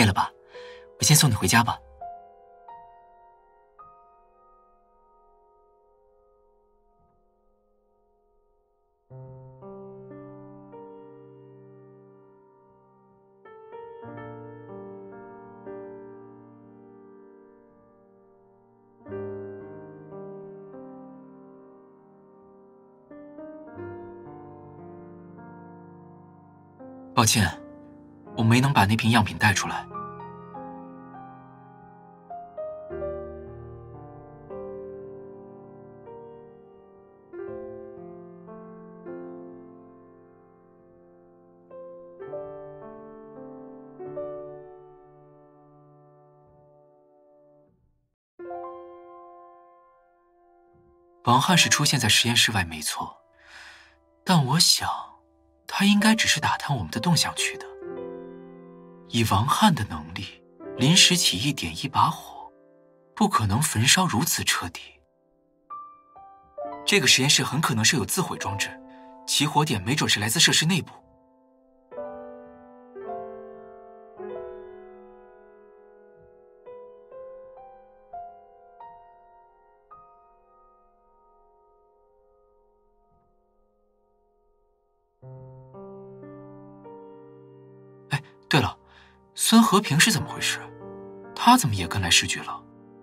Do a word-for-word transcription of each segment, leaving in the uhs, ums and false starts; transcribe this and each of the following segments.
累了吧？我先送你回家吧。抱歉，我没能把那瓶样品带出来。王翰是出现在实验室外没错，但我想他应该只是打探我们的动向去的。以王翰的能力，临时起意点一把火，不可能焚烧如此彻底。这个实验室很可能设有自毁装置，起火点没准是来自设施内部。哎，对了，孙和平是怎么回事？他怎么也跟来市局了？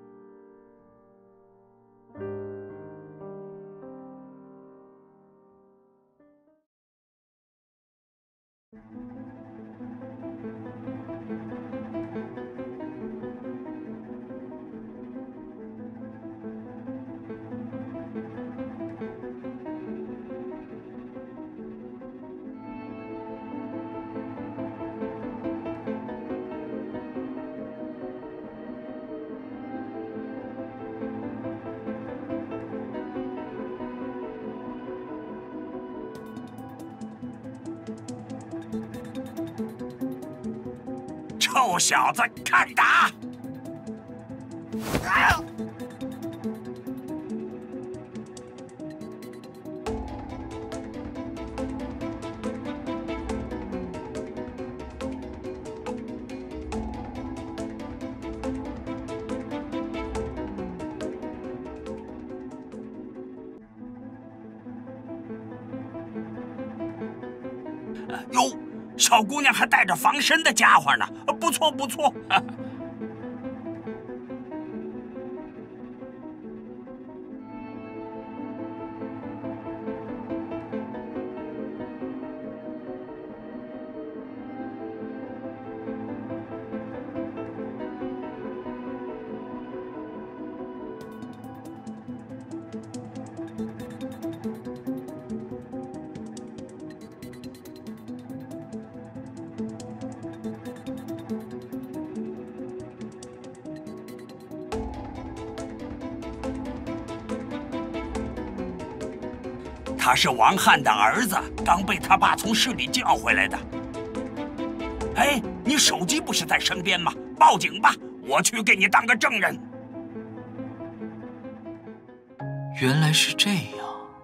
臭小子，看打！啊！哟，小姑娘还带着防身的家伙呢，不错不错。他是王翰的儿子，刚被他爸从市里叫回来的。哎，你手机不是在身边吗？报警吧，我去给你当个证人。 原来是这样。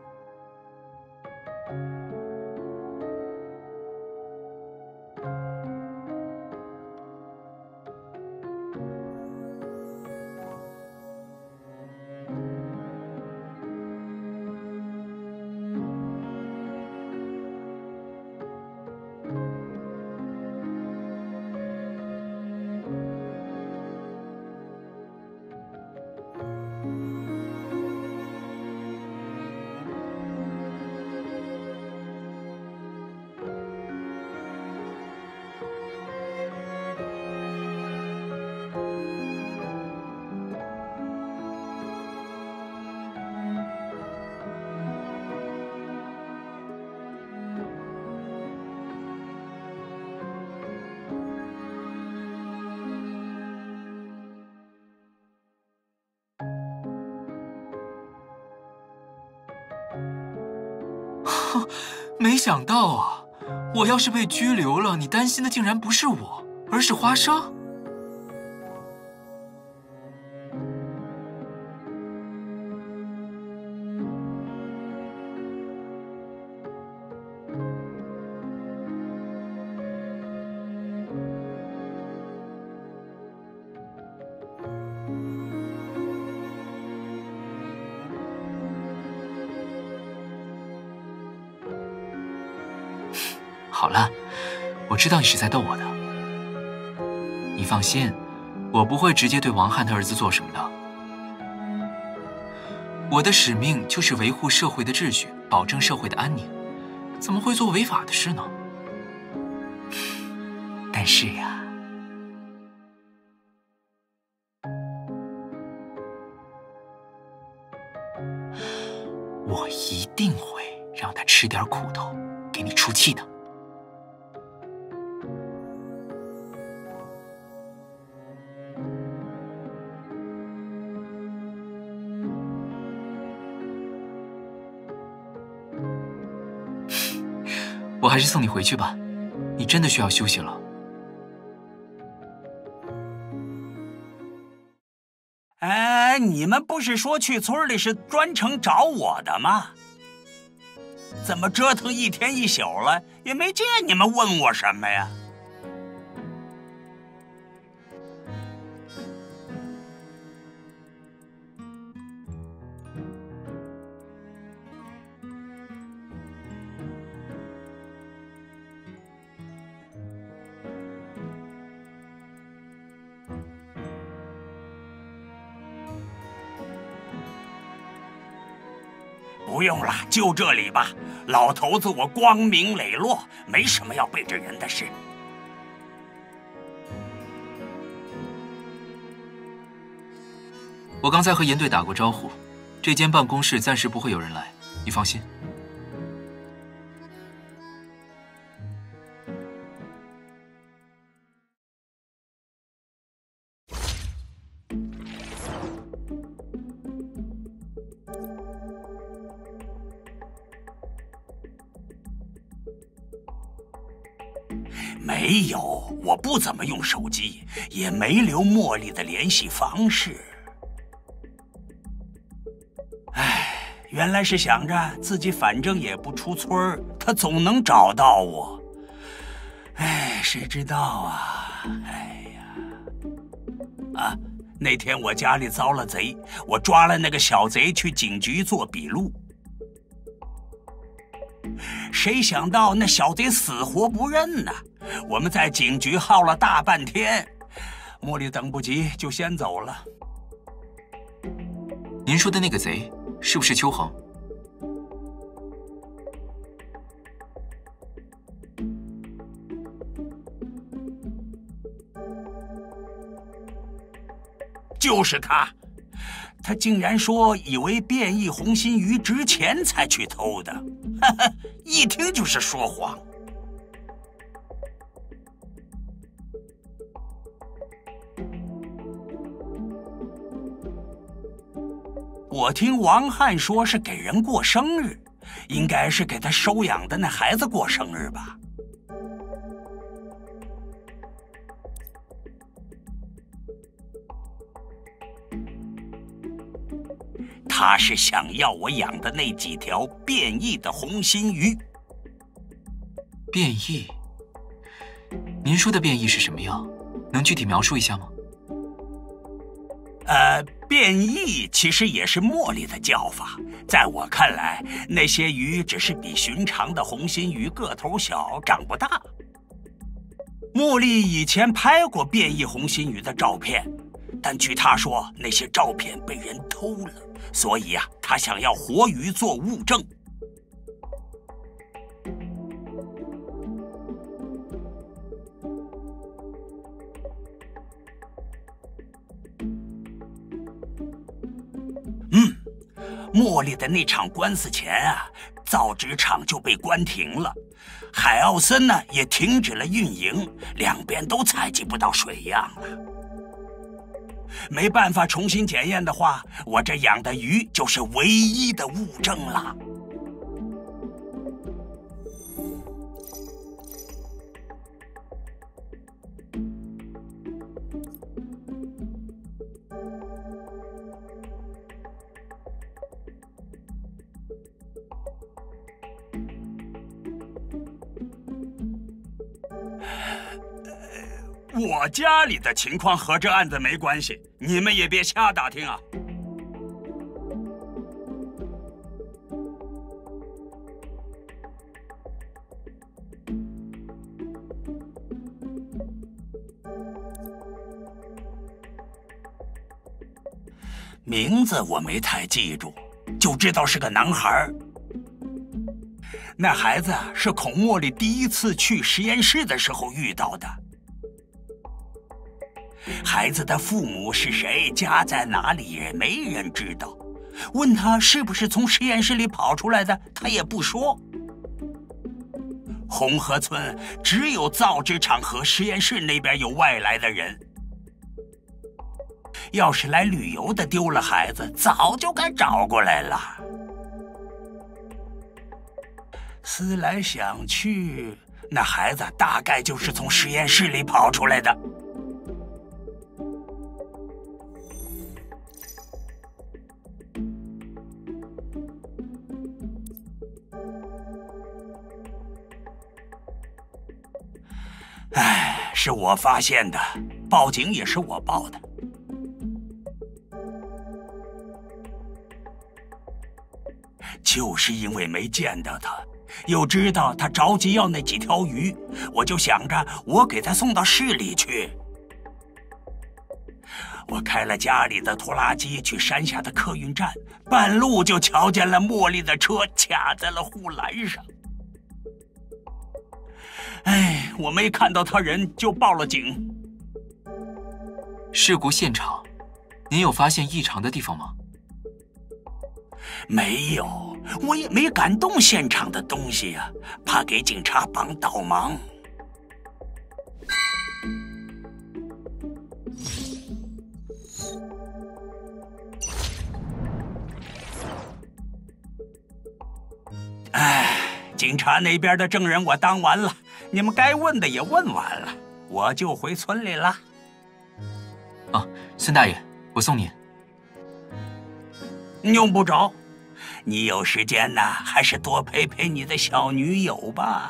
没想到啊，我要是被拘留了，你担心的竟然不是我，而是花生。 好了，我知道你是在逗我的。你放心，我不会直接对王翰他儿子做什么的。我的使命就是维护社会的秩序，保证社会的安宁，怎么会做违法的事呢？但是呀，我一定会让他吃点苦头，给你出气的。我还是送你回去吧，你真的需要休息了。 哎，你们不是说去村里是专程找我的吗？怎么折腾一天一宿了，也没见你们问我什么呀？不用了，就这里吧。老头子我光明磊落，没什么要背着人的事。 我刚才和严队打过招呼，这间办公室暂时不会有人来，你放心。 没有，我不怎么用手机，也没留茉莉的联系方式。唉，原来是想着自己反正也不出村儿，她总能找到我。唉，谁知道啊！哎呀，啊，那天我家里遭了贼，我抓了那个小贼去警局做笔录。谁想到那小贼死活不认呢？我们在警局耗了大半天，茉莉等不及就先走了。 您说的那个贼是不是秋恒？ 就是他，他竟然说以为变异红心鱼值钱才去偷的，哈哈，一听就是说谎。我听王翰说是给人过生日，应该是给他收养的那孩子过生日吧。他是想要我养的那几条变异的红心鱼。 变异？您说的变异是什么样？能具体描述一下吗？ 呃，变异其实也是茉莉的叫法。在我看来，那些鱼只是比寻常的红心鱼个头小，长不大。茉莉以前拍过变异红心鱼的照片，但据她说，那些照片被人偷了，所以呀、啊，她想要活鱼做物证。嗯，茉莉的那场官司前啊，造纸厂就被关停了，海奥森呢也停止了运营，两边都采集不到水样了。没办法重新检验的话，我这养的鱼就是唯一的物证了。我家里的情况和这案子没关系，你们也别瞎打听啊。 名字我没太记住，就知道是个男孩。那孩子是孔茉莉第一次去实验室的时候遇到的。孩子的父母是谁，家在哪里，也没人知道。问他是不是从实验室里跑出来的，他也不说。红河村只有造纸厂和实验室那边有外来的人。要是来旅游的丢了孩子，早就该找过来了。思来想去，那孩子大概就是从实验室里跑出来的。唉，是我发现的，报警也是我报的。就是因为没见到他，又知道他着急要那几条鱼，我就想着我给他送到市里去。我开了家里的拖拉机去山下的客运站，半路就瞧见了茉莉的车卡在了护栏上。哎，我没看到他人就报了警。 事故现场，您有发现异常的地方吗？ 没有，我也没敢动现场的东西呀、啊，怕给警察帮倒忙。哎，警察那边的证人我当完了，你们该问的也问完了，我就回村里了。 啊，孙大爷，我送您。 用不着，你有时间呢，还是多陪陪你的小女友吧。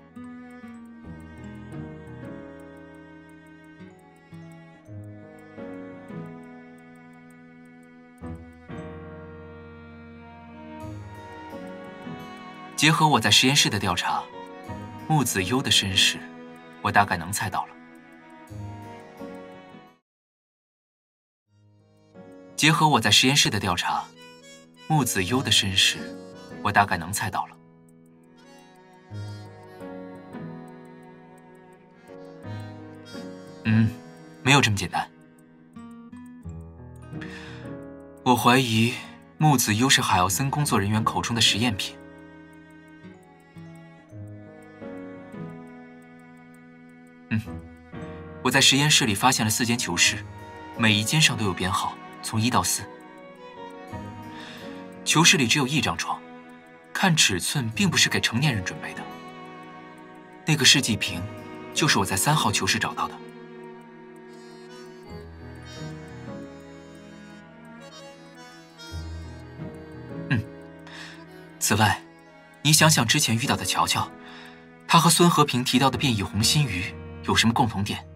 结合我在实验室的调查，木子优的身世，我大概能猜到了。结合我在实验室的调查，木子优的身世，我大概能猜到了。嗯，没有这么简单。我怀疑木子优是海奥森工作人员口中的实验品。嗯，我在实验室里发现了四间囚室，每一间上都有编号，从一到四。囚室里只有一张床，看尺寸并不是给成年人准备的。那个试剂瓶，就是我在三号囚室找到的。嗯，此外，你想想之前遇到的乔乔，她和孙和平提到的变异红心鱼有什么共同点？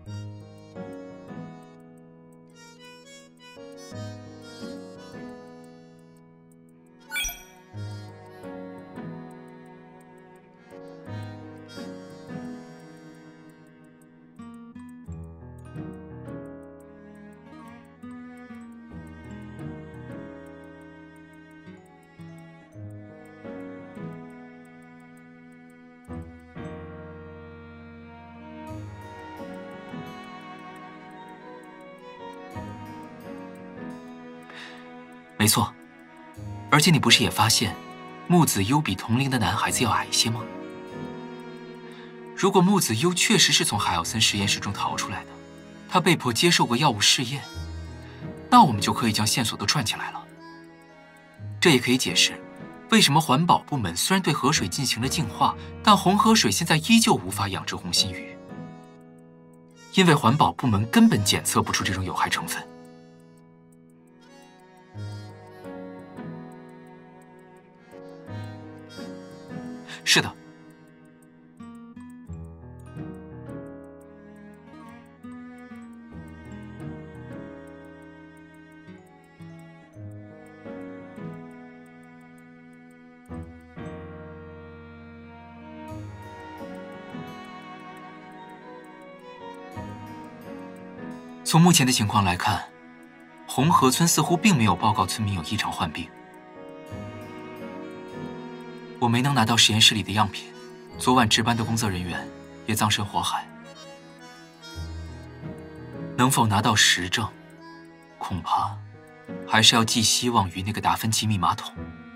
没错，而且你不是也发现，木子优比同龄的男孩子要矮一些吗？如果木子优确实是从海奥森实验室中逃出来的，他被迫接受过药物试验，那我们就可以将线索都串起来了。这也可以解释，为什么环保部门虽然对河水进行了净化，但红河水现在依旧无法养殖红心鱼，因为环保部门根本检测不出这种有害成分。是的，从目前的情况来看， 红河村似乎并没有报告村民有异常患病。我没能拿到实验室里的样品，昨晚值班的工作人员也葬身火海。能否拿到实证，恐怕还是要寄希望于那个达芬奇密码桶。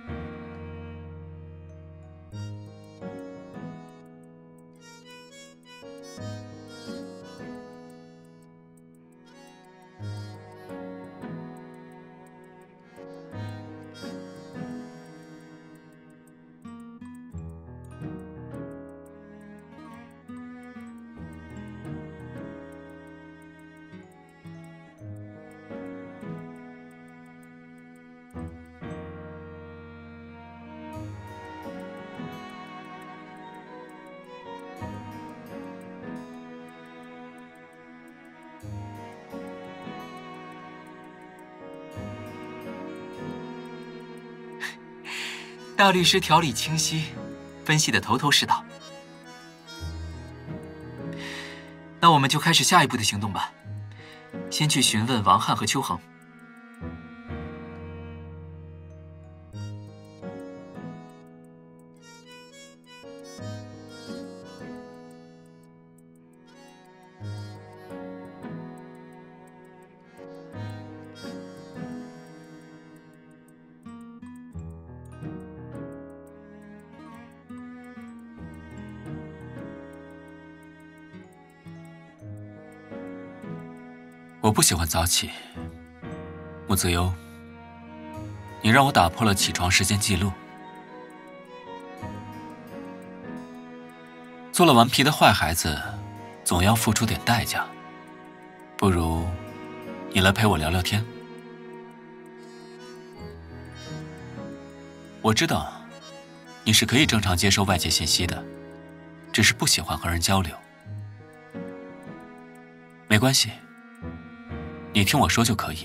大律师条理清晰，分析得头头是道。那我们就开始下一步的行动吧。先去询问王翰和邱恒。 我不喜欢早起，穆子悠，你让我打破了起床时间记录。做了顽皮的坏孩子，总要付出点代价。不如你来陪我聊聊天。我知道你是可以正常接收外界信息的，只是不喜欢和人交流。没关系，你听我说就可以。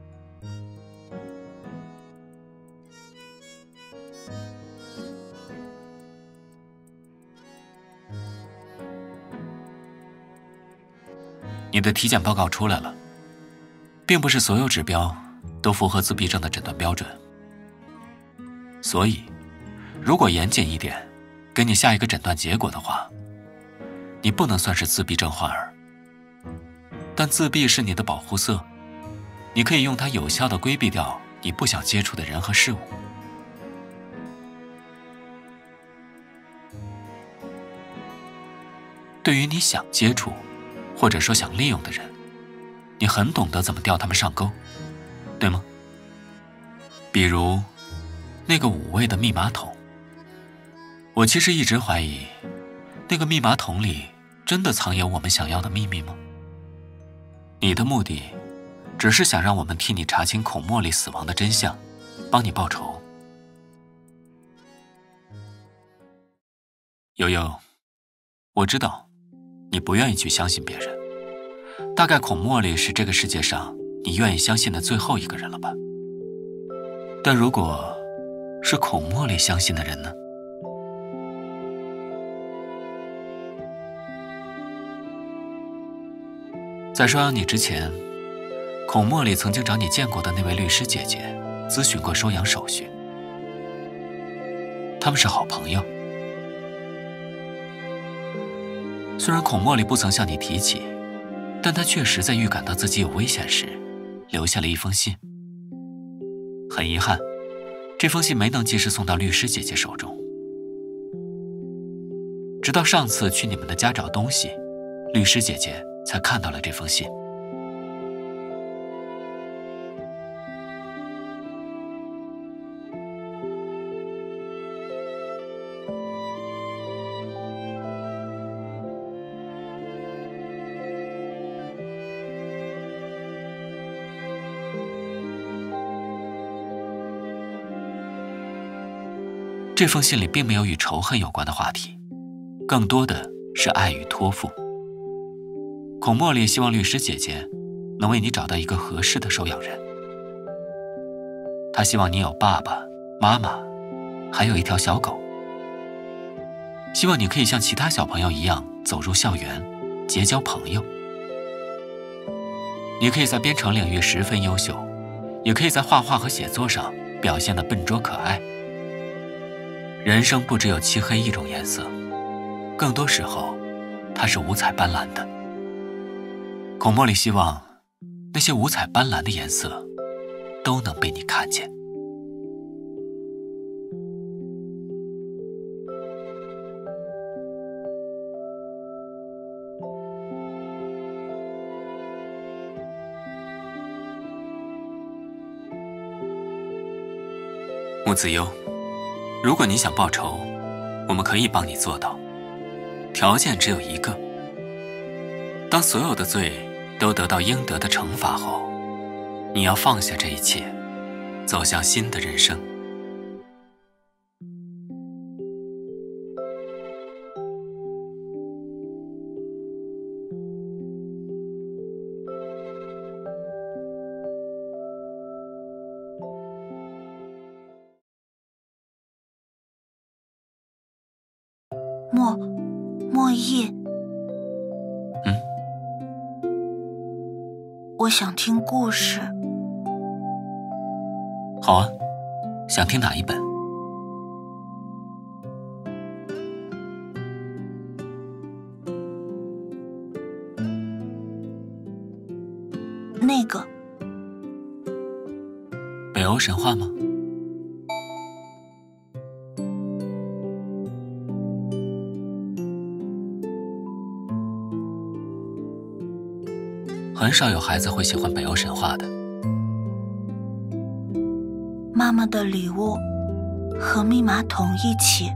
你的体检报告出来了，并不是所有指标都符合自闭症的诊断标准，所以如果严谨一点，给你下一个诊断结果的话，你不能算是自闭症患儿。但自闭是你的保护色，你可以用它有效地规避掉你不想接触的人和事物。对于你想接触，或者说想利用的人，你很懂得怎么钓他们上钩，对吗？比如那个五位的密码桶，我其实一直怀疑，那个密码桶里真的藏有我们想要的秘密吗？你的目的只是想让我们替你查清孔茉莉死亡的真相，帮你报仇。悠悠，我知道你不愿意去相信别人，大概孔茉莉是这个世界上你愿意相信的最后一个人了吧？但如果是孔茉莉相信的人呢？在收养你之前，孔茉莉曾经找你见过的那位律师姐姐咨询过收养手续，他们是好朋友。虽然孔茉莉不曾向你提起，但她确实在预感到自己有危险时，留下了一封信。很遗憾，这封信没能及时送到律师姐姐手中。直到上次去你们的家找东西，律师姐姐才看到了这封信。这封信里并没有与仇恨有关的话题，更多的是爱与托付。孔茉莉希望律师姐姐能为你找到一个合适的收养人。她希望你有爸爸、妈妈，还有一条小狗。希望你可以像其他小朋友一样走入校园，结交朋友。你可以在编程领域十分优秀， 也可以在画画和写作上表现得笨拙可爱。人生不只有漆黑一种颜色，更多时候，它是五彩斑斓的。孔莫里希望，那些五彩斑斓的颜色，都能被你看见。穆子悠，如果你想报仇，我们可以帮你做到，条件只有一个：当所有的罪都得到应得的惩罚后，你要放下这一切，走向新的人生。 莫莫弈， 嗯， 我想听故事。 好啊，想听哪一本？ 那个北欧神话吗？很少有孩子会喜欢北欧神话的。 妈妈的礼物和密码筒一起。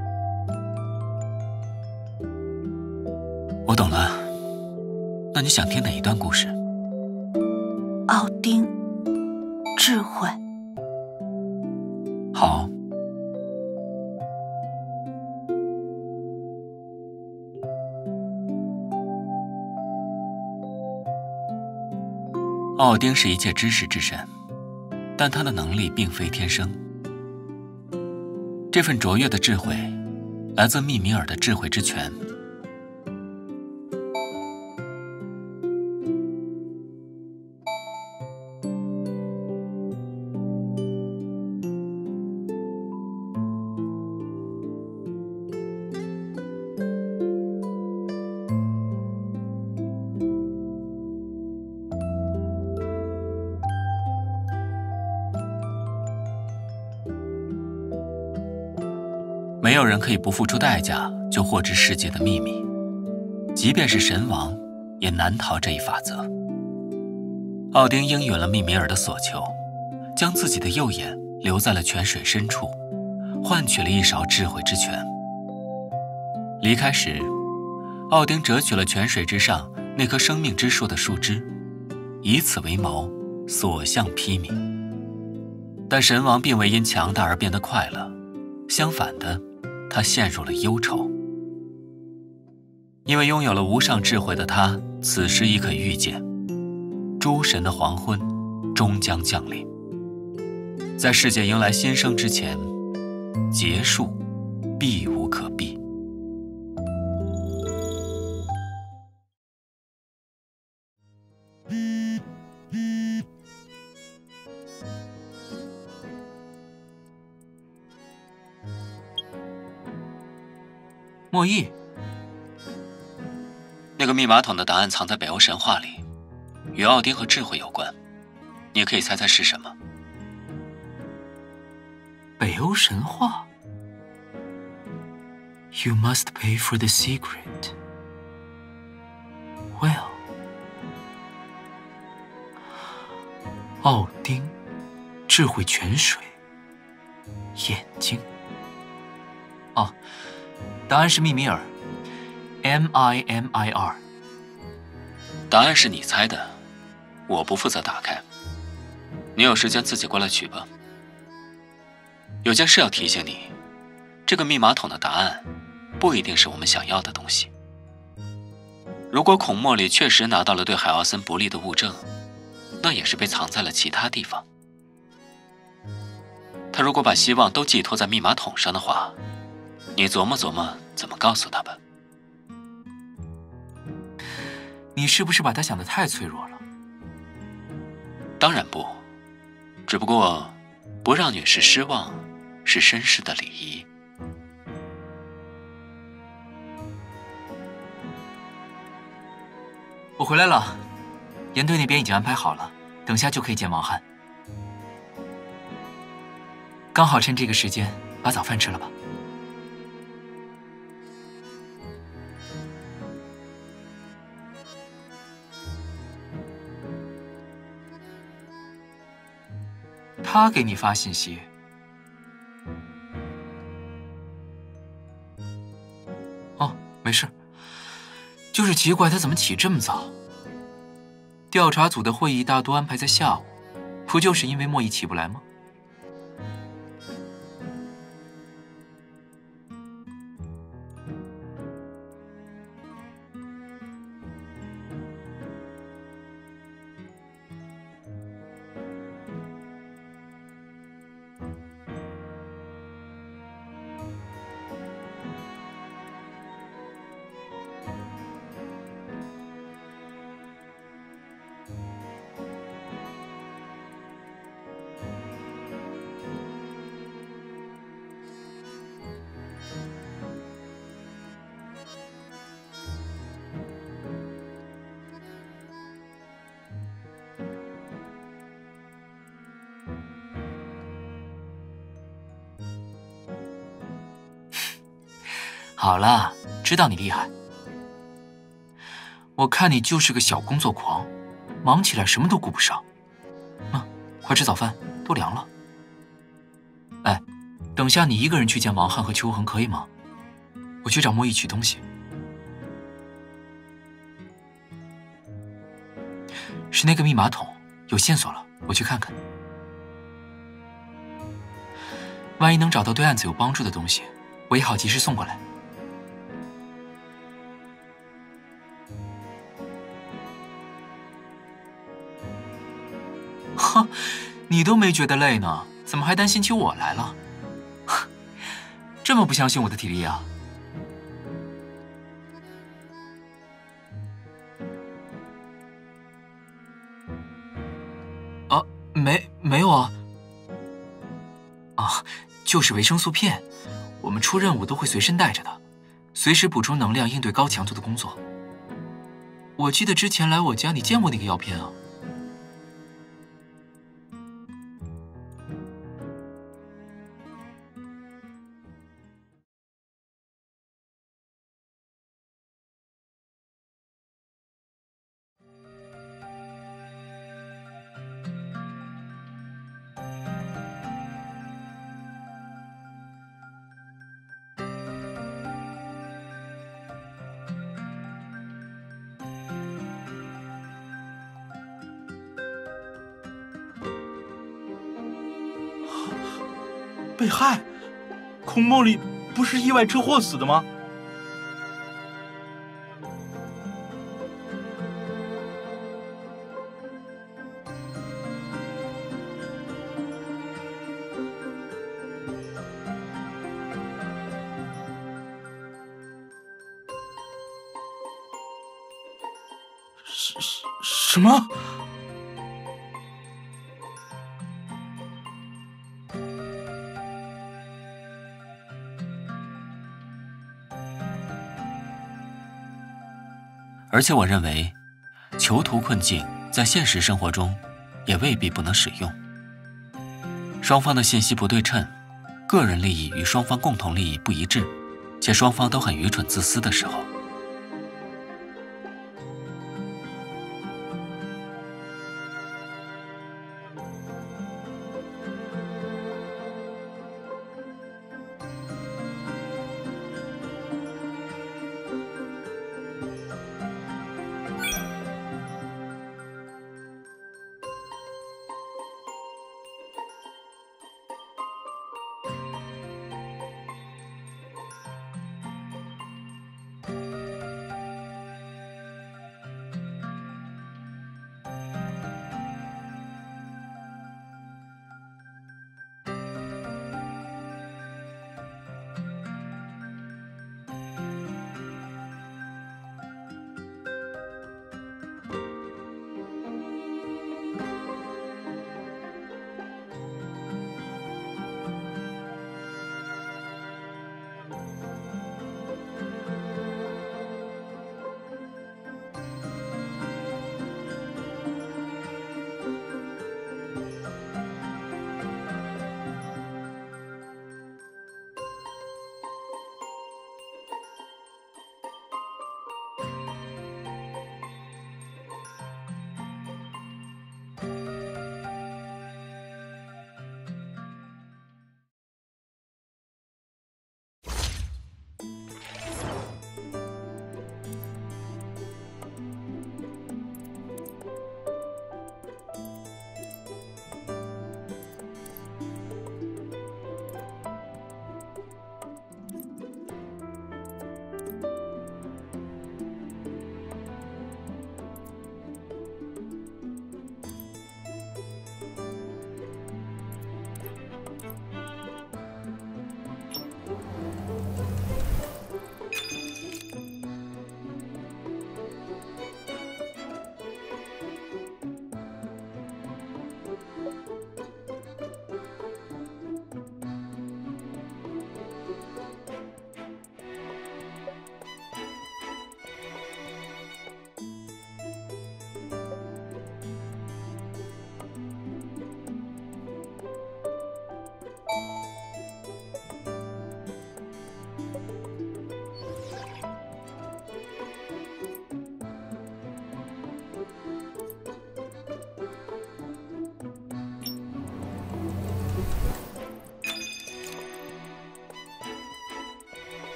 我懂了，那你想听哪一段故事？ 奥丁，智慧。 好。奥丁是一切知识之神，但他的能力并非天生。这份卓越的智慧，来自密米尔的智慧之泉。没有人可以不付出代价就获知世界的秘密，即便是神王，也难逃这一法则。奥丁应允了密米尔的所求，将自己的右眼留在了泉水深处，换取了一勺智慧之泉。离开时，奥丁折取了泉水之上那棵生命之树的树枝，以此为矛，所向披靡。但神王并未因强大而变得快乐，相反的，他陷入了忧愁。因为拥有了无上智慧的他，此时已可预见，诸神的黄昏终将降临。在世界迎来新生之前，结束避无可避。 莫弈， 那个密码筒的答案藏在北欧神话里，与奥丁和智慧有关。你可以猜猜是什么？ 北欧神话。You must pay for the secret. Well， 奥丁，智慧泉水，眼睛。哦。答案是密米尔 ，M I M I R。 答案是你猜的，我不负责打开。你有时间自己过来取吧。有件事要提醒你，这个密码筒的答案不一定是我们想要的东西。如果孔莫里确实拿到了对海奥森不利的物证，那也是被藏在了其他地方。他如果把希望都寄托在密码筒上的话，你琢磨琢磨怎么告诉他吧。 你是不是把他想得太脆弱了？ 当然不， 只不过不让女士失望是绅士的礼仪。 我回来了，严队那边已经安排好了，等下就可以见王翰。刚好趁这个时间把早饭吃了吧。他给你发信息。哦，没事，就是奇怪他怎么起这么早。调查组的会议大多安排在下午，不就是因为莫弈起不来吗？好了，知道你厉害。我看你就是个小工作狂，忙起来什么都顾不上。啊，快吃早饭，都凉了。哎，等下你一个人去见王翰和秋恒可以吗？我去找莫弈取东西。是那个密码筒，有线索了，我去看看。万一能找到对案子有帮助的东西，我也好及时送过来。哼，你都没觉得累呢，怎么还担心起我来了？这么不相信我的体力啊？啊，没没有啊。啊，就是维生素片，我们出任务都会随身带着的，随时补充能量应对高强度的工作。我记得之前来我家你见过那个药片啊。 被害？孔梦里不是意外车祸死的吗？什什什么？ 而且我认为，囚徒困境在现实生活中也未必不能使用。双方的信息不对称，个人利益与双方共同利益不一致，且双方都很愚蠢自私的时候，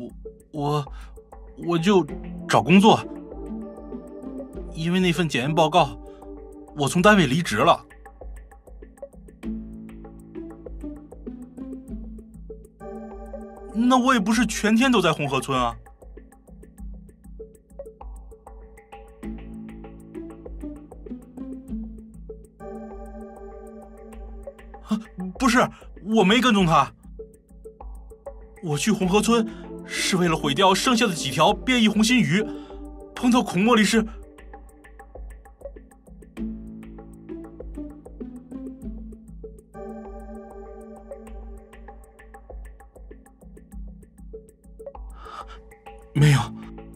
我我我就找工作，因为那份检验报告，我从单位离职了。那我也不是全天都在红河村啊。啊，不是，我没跟踪他。我去红河村是为了毁掉剩下的几条变异红心鱼，碰到孔茉莉是……没有。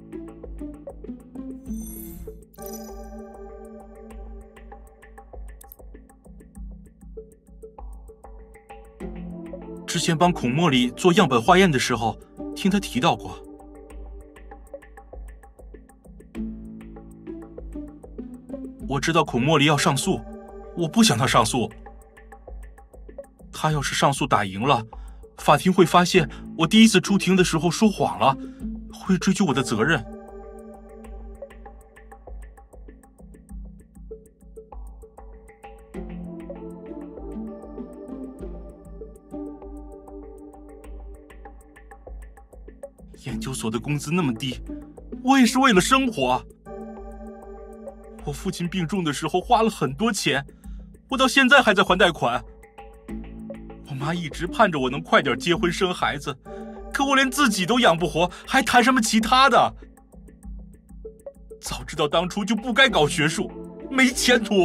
之前帮孔茉莉做样本化验的时候，听她提到过。我知道孔茉莉要上诉，我不想她上诉。她要是上诉打赢了，法庭会发现我第一次出庭的时候说谎了，会追究我的责任。研究所的工资那么低，我也是为了生活。我父亲病重的时候花了很多钱，我到现在还在还贷款。我妈一直盼着我能快点结婚生孩子，可我连自己都养不活，还谈什么其他的？早知道当初就不该搞学术，没前途。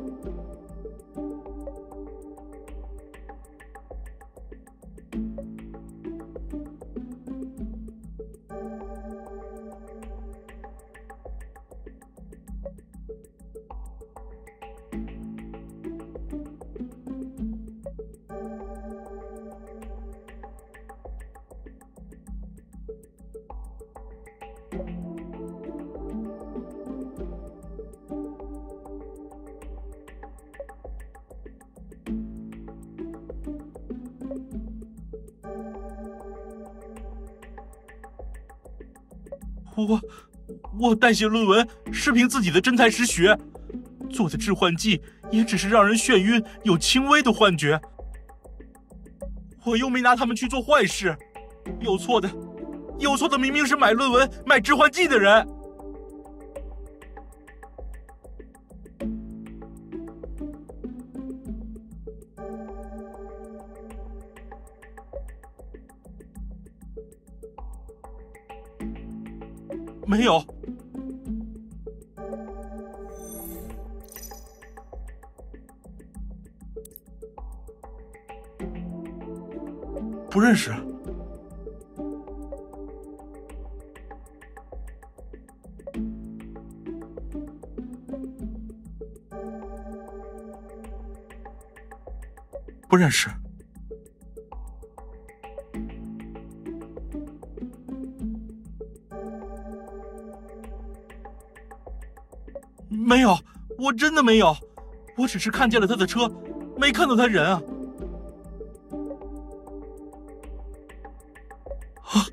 我我代写论文是凭自己的真才实学，做的致幻剂也只是让人眩晕，有轻微的幻觉。我又没拿他们去做坏事，有错的，有错的明明是买论文、买致幻剂的人。没有。不认识。不认识。没有，我真的没有，我只是看见了他的车，没看到他人啊。啊！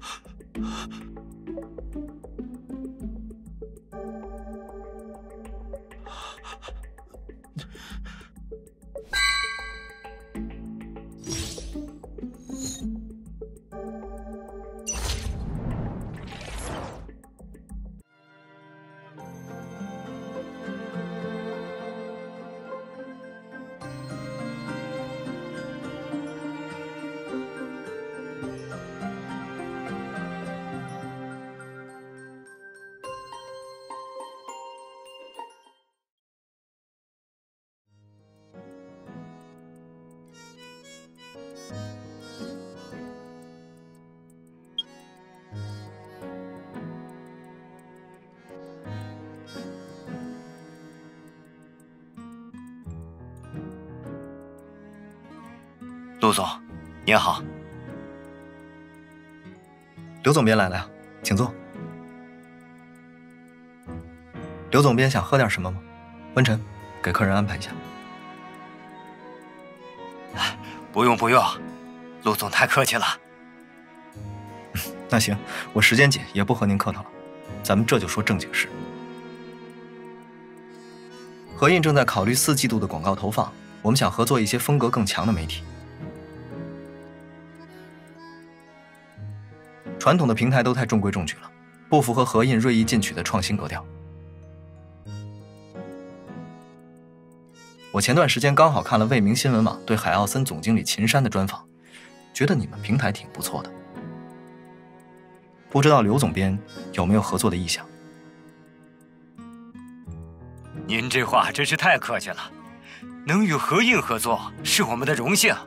陆总，您好。刘总编来了呀，请坐。刘总编想喝点什么吗？温晨，给客人安排一下。 不用不用，陆总太客气了。 那行，我时间紧，也不和您客套了，咱们这就说正经事。合印正在考虑四季度的广告投放，我们想合作一些风格更强的媒体。传统的平台都太中规中矩了，不符合合印锐意进取的创新格调。我前段时间刚好看了未名新闻网对海奥森总经理秦山的专访，觉得你们平台挺不错的。不知道刘总编有没有合作的意向？ 您这话真是太客气了，能与合印合作是我们的荣幸。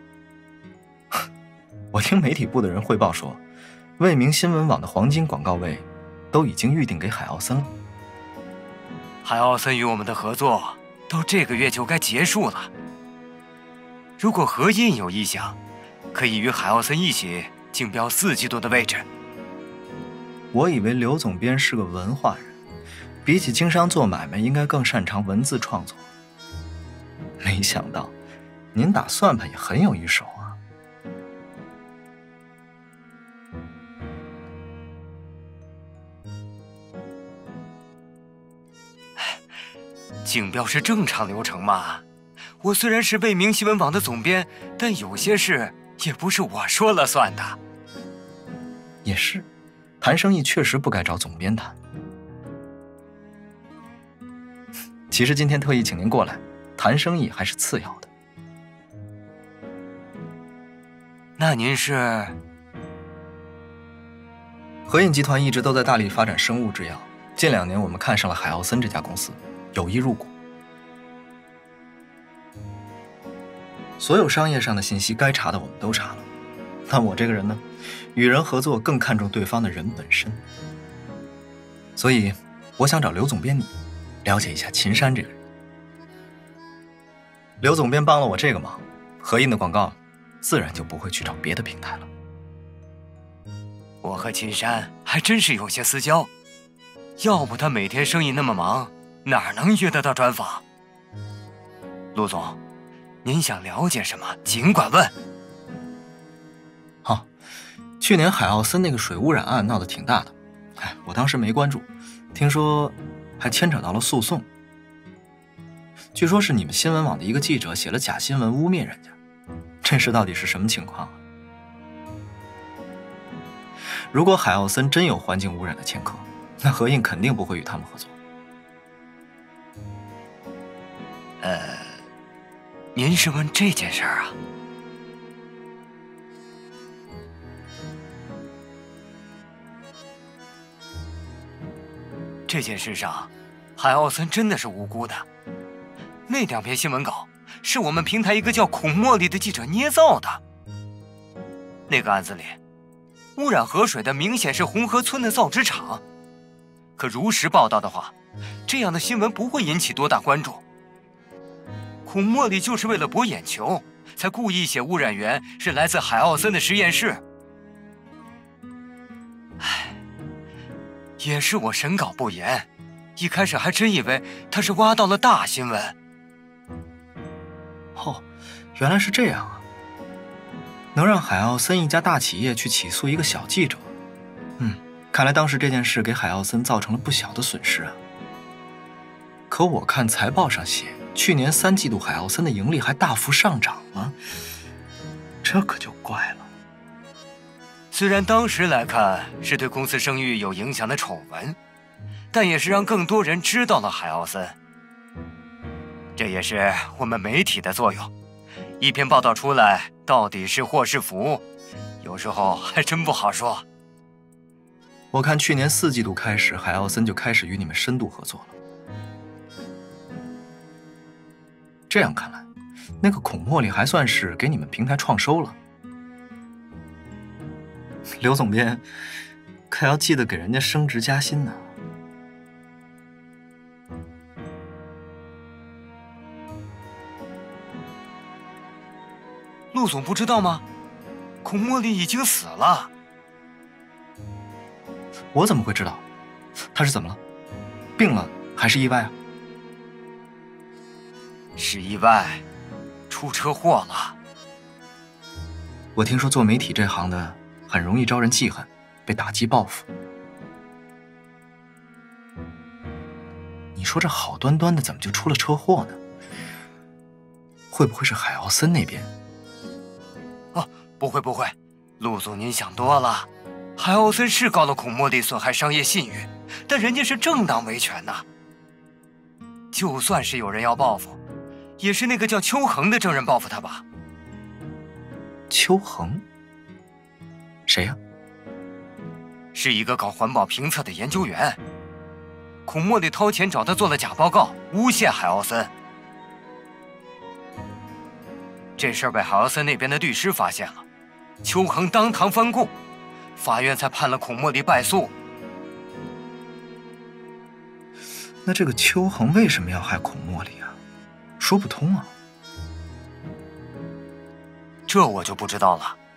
我听媒体部的人汇报说，未名新闻网的黄金广告位都已经预定给海奥森了。 海奥森与我们的合作到这个月就该结束了。如果合印有意向，可以与海奥森一起竞标四季度的位置。 我以为刘总编是个文化人，比起经商做买卖，应该更擅长文字创作。没想到，您打算盘也很有一手啊！ 竞标是正常流程嘛。我虽然是未名新闻网的总编，但有些事也不是我说了算的。 也是，谈生意确实不该找总编谈。其实今天特意请您过来，谈生意还是次要的。 那您是？ 合印集团一直都在大力发展生物制药，近两年我们看上了海奥森这家公司，有意入股。所有商业上的信息该查的我们都查了，但我这个人呢，与人合作更看重对方的人本身。所以我想找刘总编你了解一下秦山这个人。刘总编帮了我这个忙，合印的广告自然就不会去找别的平台了。 我和秦山还真是有些私交，要不他每天生意那么忙，哪能约得到专访？陆总，您想了解什么尽管问。 好，去年海奥森那个水污染案闹得挺大的，哎，我当时没关注，听说还牵扯到了诉讼。据说是你们新闻网的一个记者写了假新闻污蔑人家，这事到底是什么情况啊？如果海奥森真有环境污染的前科，那合印肯定不会与他们合作。 呃，您是问这件事儿啊？这件事上，海奥森真的是无辜的。那两篇新闻稿是我们平台一个叫孔茉莉的记者捏造的。那个案子里，污染河水的明显是红河村的造纸厂，可如实报道的话，这样的新闻不会引起多大关注。孔茉莉就是为了博眼球，才故意写污染源是来自海奥森的实验室。唉，也是我审稿不严，一开始还真以为他是挖到了大新闻。 哦，原来是这样啊！能让海奥森一家大企业去起诉一个小记者，嗯，看来当时这件事给海奥森造成了不小的损失啊。可我看财报上写，去年三季度海奥森的盈利还大幅上涨了，这可就怪了。 虽然当时来看是对公司声誉有影响的丑闻，但也是让更多人知道了海奥森。这也是我们媒体的作用，一篇报道出来，到底是祸是福，有时候还真不好说。 我看去年四季度开始，海奥森就开始与你们深度合作了。这样看来，那个孔茉莉还算是给你们平台创收了。刘总编，可要记得给人家升职加薪呢。 陆总不知道吗？孔茉莉已经死了。 我怎么会知道？她是怎么了？病了还是意外啊？ 是意外，出车祸了。 我听说做媒体这行的很容易招人记恨， 被打击报复。你说这好端端的怎么就出了车祸呢？会不会是海奥森那边？ 哦，不会不会，陆总您想多了。海奥森是告了孔莫莉损害商业信誉，但人家是正当维权呐。就算是有人要报复，也是那个叫秋恒的证人报复他吧。 秋恒？谁呀？ 是一个搞环保评测的研究员。孔莫莉掏钱找他做了假报告，诬陷海奥森。这事儿被海奥森那边的律师发现了，秋恒当堂翻供，法院才判了孔莫莉败诉。 那这个秋恒为什么要害孔莫莉啊？说不通啊。 这我就不知道了。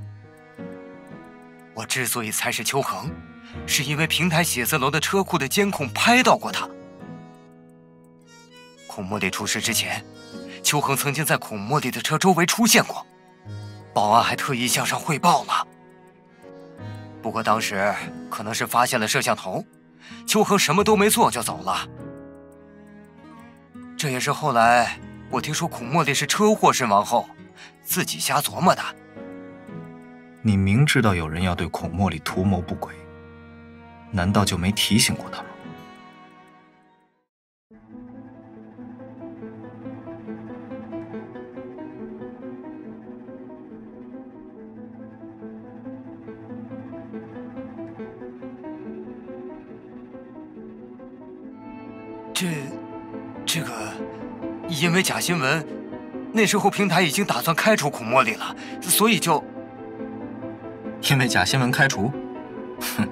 我之所以猜是秋恒，是因为平台写字楼的车库的监控拍到过他。孔莫莉出事之前，秋恒曾经在孔莫莉的车周围出现过，保安还特意向上汇报了。不过当时可能是发现了摄像头，秋恒什么都没做就走了。这也是后来我听说孔莫莉是车祸身亡后自己瞎琢磨的。 你明知道有人要对孔莫莉图谋不轨，难道就没提醒过他吗？ 这，这个，因为假新闻，那时候平台已经打算开除孔莫莉了，所以就…… 因为假新闻开除？哼！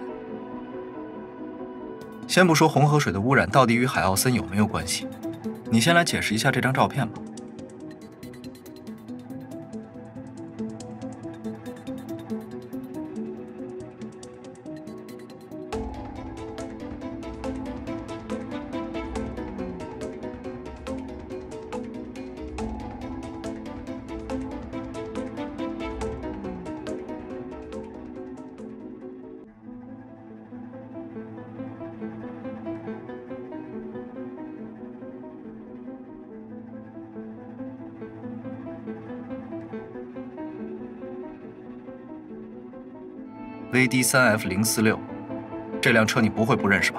先不说红河水的污染到底与海奥森有没有关系，你先来解释一下这张照片吧。V D 三 F 零四六，这辆车你不会不认识吧？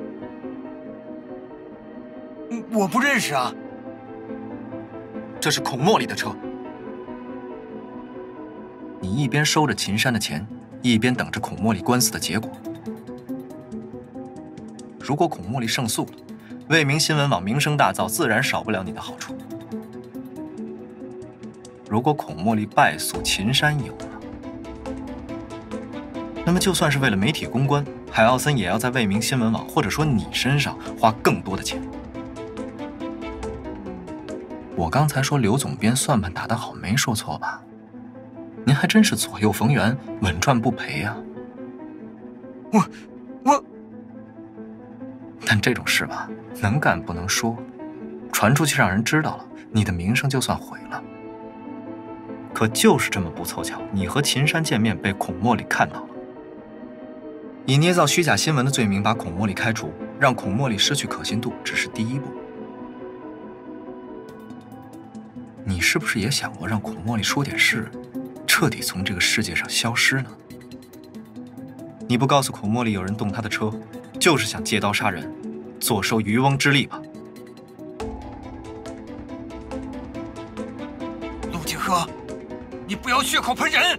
我不认识啊。 这是孔莫莉的车。你一边收着秦山的钱，一边等着孔莫莉官司的结果。如果孔莫莉胜诉了，未名新闻网名声大噪，自然少不了你的好处。如果孔莫莉败诉，秦山赢了，那么就算是为了媒体公关，海奥森也要在未名新闻网或者说你身上花更多的钱。我刚才说刘总编算盘打得好，没说错吧？您还真是左右逢源，稳赚不赔呀、啊！ 我我， 但这种事吧，能干不能说，传出去让人知道了，你的名声就算毁了。可就是这么不凑巧，你和秦山见面被孔莫莉看到了。以捏造虚假新闻的罪名把孔莫莉开除，让孔莫莉失去可信度，只是第一步。你是不是也想过让孔莫莉说点事，彻底从这个世界上消失呢？你不告诉孔莫莉有人动她的车，就是想借刀杀人，坐收渔翁之利吧？ 陆景和，你不要血口喷人！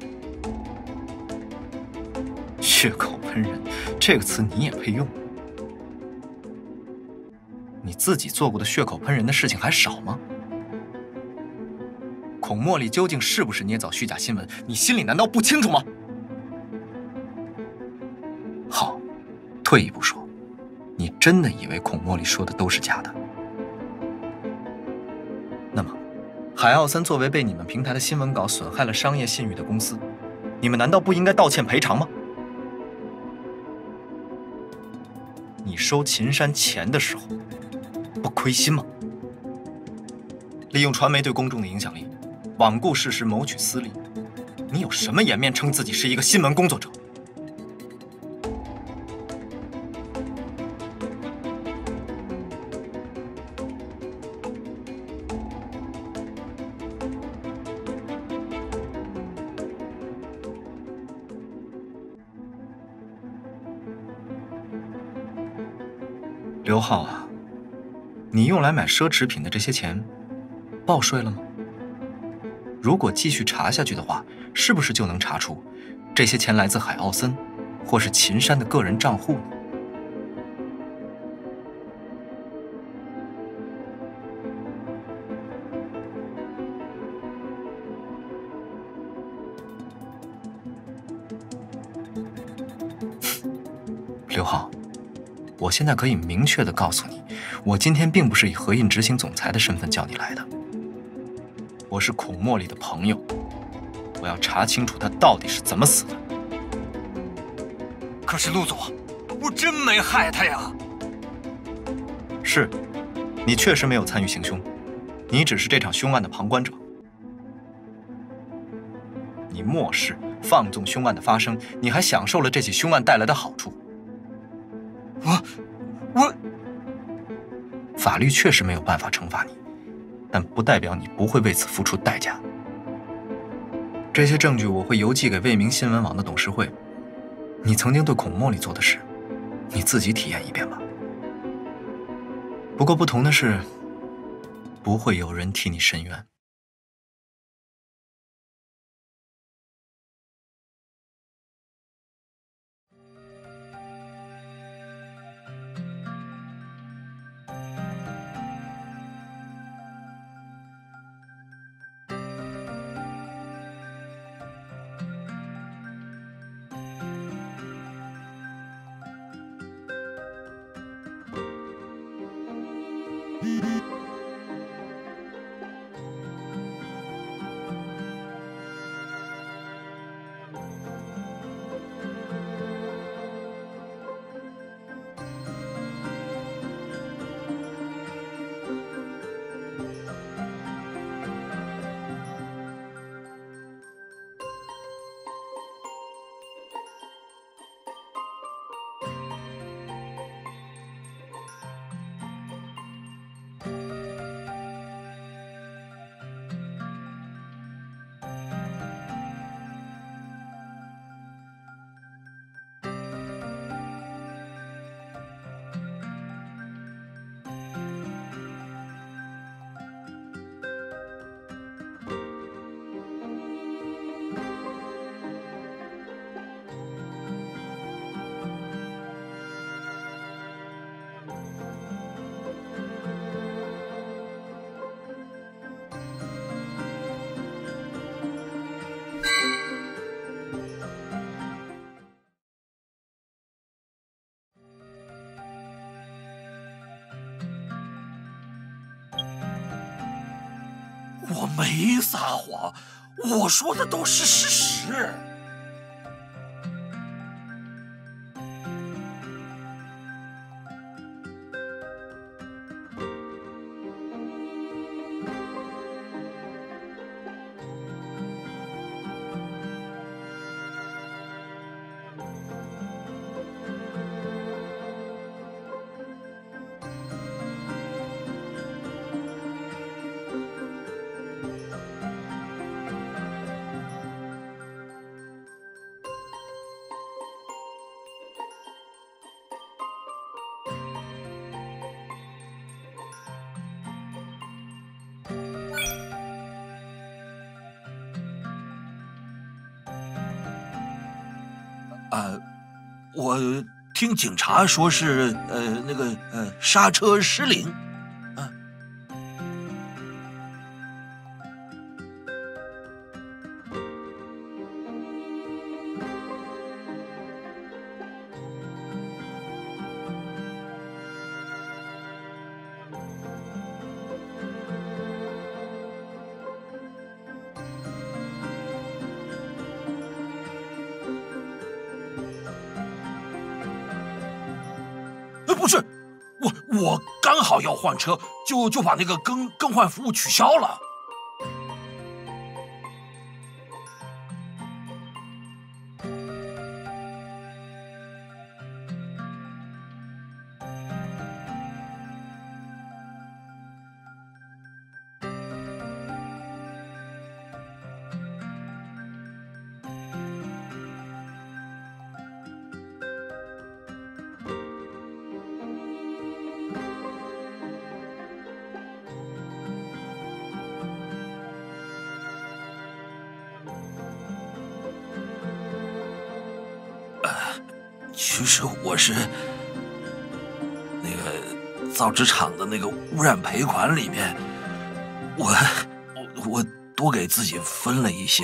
血口喷人这个词你也配用？你自己做过的血口喷人的事情还少吗？孔莫莉究竟是不是捏造虚假新闻，你心里难道不清楚吗？好，退一步说，你真的以为孔莫莉说的都是假的？那么，海奥森作为被你们平台的新闻稿损害了商业信誉的公司，你们难道不应该道歉赔偿吗？你收秦山钱的时候，不亏心吗？利用传媒对公众的影响力，罔顾事实，谋取私利，你有什么颜面称自己是一个新闻工作者？ 刘浩啊，你用来买奢侈品的这些钱，报税了吗？如果继续查下去的话，是不是就能查出这些钱来自海奥森或是秦山的个人账户呢？刘浩，我现在可以明确地告诉你，我今天并不是以合印执行总裁的身份叫你来的，我是孔茉莉的朋友，我要查清楚他到底是怎么死的。 可是陆总，我真没害他呀。 是，你确实没有参与行凶，你只是这场凶案的旁观者。你漠视、放纵凶案的发生，你还享受了这起凶案带来的好处。 我，我， 法律确实没有办法惩罚你，但不代表你不会为此付出代价。这些证据我会邮寄给未名新闻网的董事会。你曾经对孔茉莉做的事，你自己体验一遍吧。不过不同的是，不会有人替你申冤。 我没撒谎，我说的都是事实。呃，我听警察说是呃那个呃刹车失灵。啊，不是，我我刚好要换车，就就把那个更更换服务取消了。 其实我是那个造纸厂的那个污染赔款里面，我我我多给自己分了一些。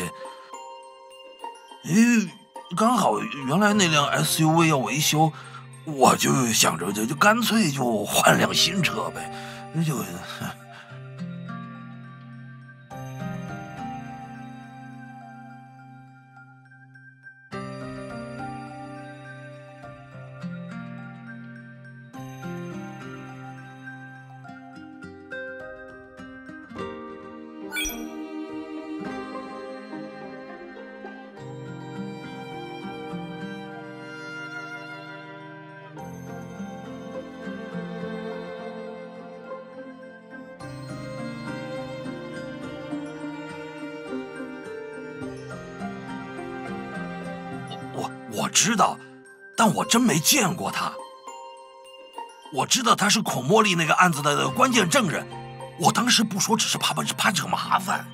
诶，刚好原来那辆 S U V 要维修，我就想着就就干脆就换辆新车呗，就。我知道，但我真没见过他。我知道他是孔茉莉那个案子的关键证人，我当时不说，只是怕怕惹麻烦。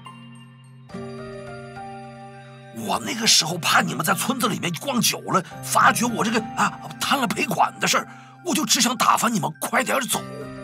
我那个时候怕你们在村子里面逛久了，发觉我这个啊贪了赔款的事儿，我就只想打发你们快点走。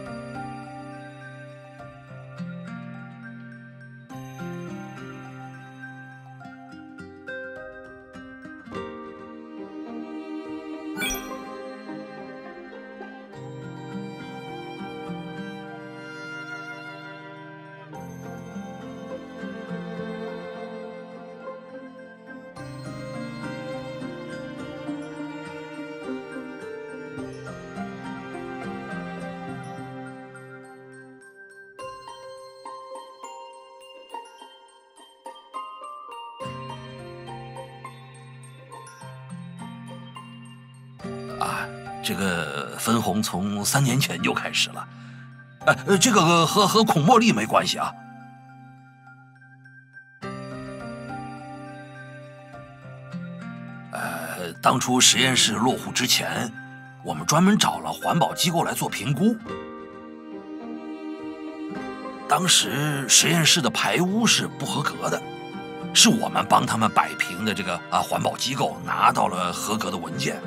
啊，这个分红从三年前就开始了，呃，这个和和孔茉莉没关系啊。呃，当初实验室落户之前，我们专门找了环保机构来做评估。当时实验室的排污是不合格的，是我们帮他们摆平的，这个啊环保机构拿到了合格的文件。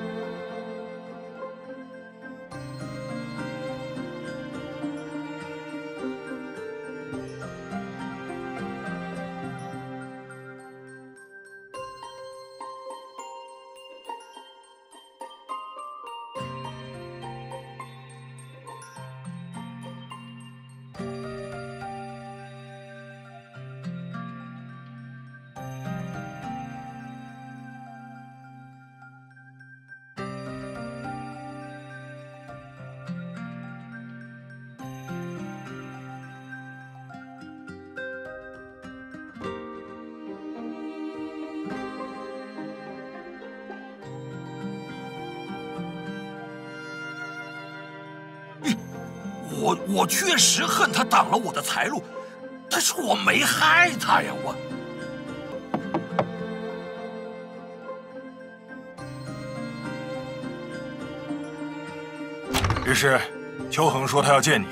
我我确实恨他挡了我的财路，但是我没害他呀，我。 律师，邱恒说他要见你。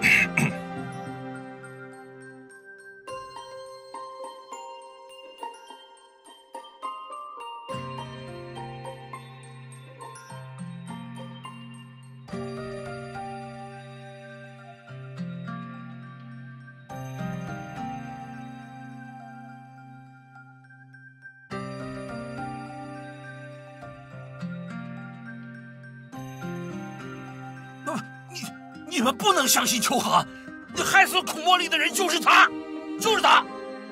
你们不能相信邱恒，害死孔茉莉的人就是他，就是他。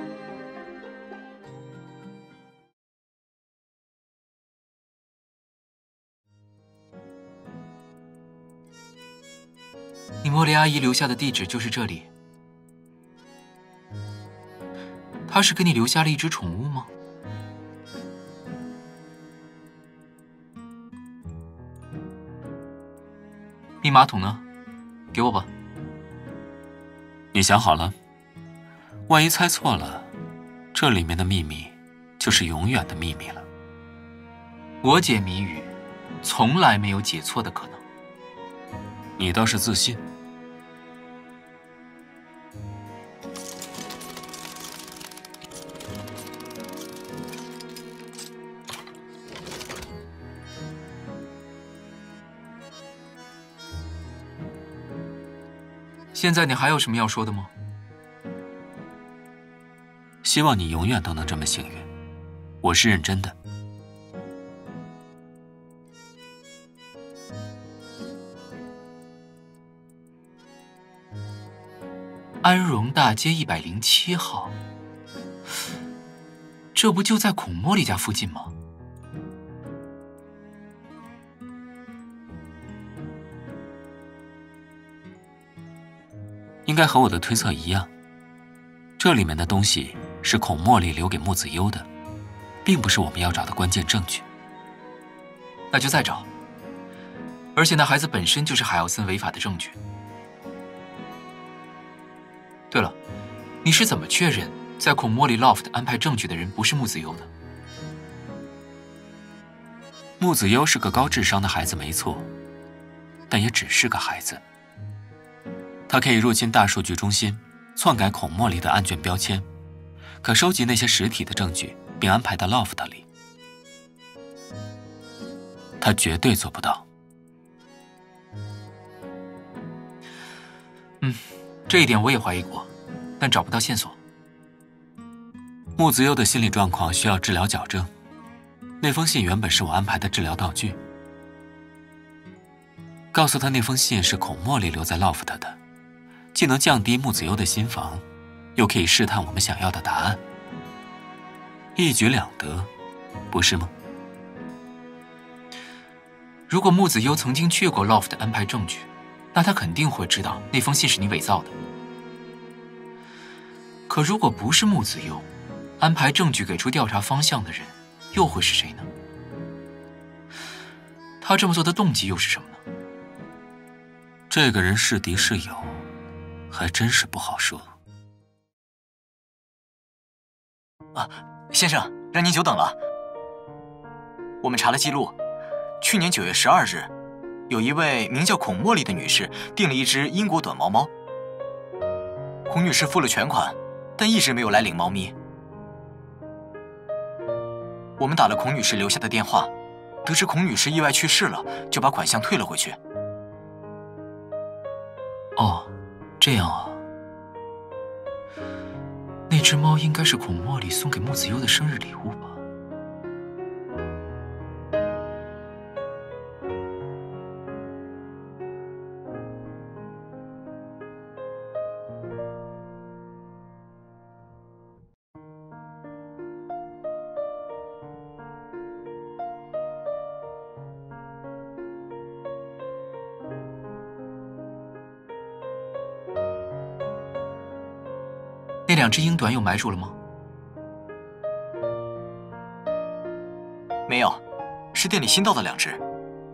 你茉莉阿姨留下的地址就是这里。她是给你留下了一只宠物吗？密码筒呢？给我吧。 你想好了？万一猜错了，这里面的秘密就是永远的秘密了。 我解谜语，从来没有解错的可能。 你倒是自信。 现在你还有什么要说的吗？ 希望你永远都能这么幸运，我是认真的。 安荣大街一百零七号，这不就在孔茉莉家附近吗？ 应该和我的推测一样，这里面的东西是孔茉莉留给木子优的，并不是我们要找的关键证据。 那就再找。而且那孩子本身就是海奥森违法的证据。对了，你是怎么确认在孔茉莉 loft 安排证据的人不是木子优的？ 木子优是个高智商的孩子没错，但也只是个孩子。他可以入侵大数据中心，篡改孔茉莉的案卷标签，可收集那些实体的证据并安排到 loft 里。他绝对做不到。 嗯，这一点我也怀疑过，但找不到线索。 木子优的心理状况需要治疗矫正，那封信原本是我安排的治疗道具。告诉他那封信是孔茉莉留在 loft 的，既能降低木子优的心防，又可以试探我们想要的答案，一举两得，不是吗？ 如果木子优曾经去过 loft 安排证据，那他肯定会知道那封信是你伪造的。可如果不是木子优，安排证据给出调查方向的人，又会是谁呢？他这么做的动机又是什么呢？ 这个人是敌是友，还真是不好说。 啊，先生，让您久等了。我们查了记录，去年九月十二日，有一位名叫孔茉莉的女士订了一只英国短毛猫。孔女士付了全款，但一直没有来领猫咪。我们打了孔女士留下的电话，得知孔女士意外去世了，就把款项退了回去。 哦，这样啊。那只猫应该是孔茉莉送给木子优的生日礼物吧？那两只鹰短有埋住了吗？ 没有，是店里新到的两只。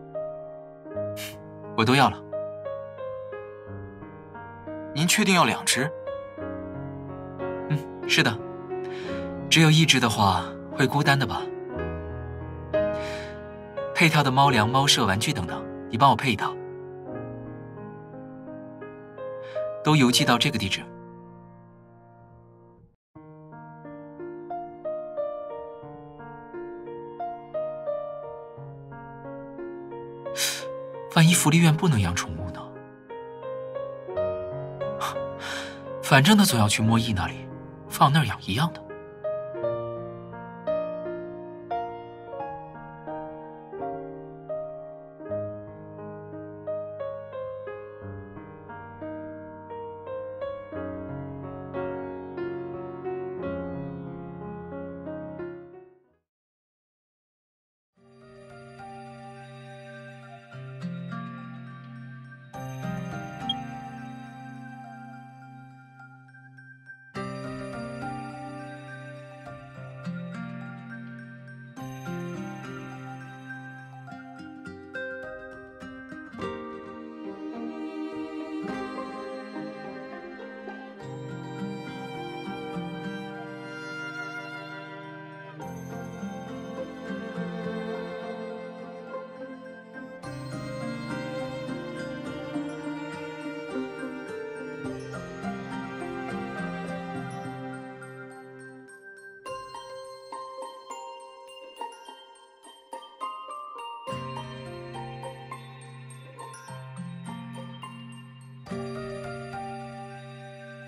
我都要了。 您确定要两只？ 嗯，是的。只有一只的话，会孤单的吧？配套的猫粮、猫舍、玩具等等，你帮我配一套。都邮寄到这个地址。万一福利院不能养宠物呢？反正他总要去莫弈那里，放那儿养一样的。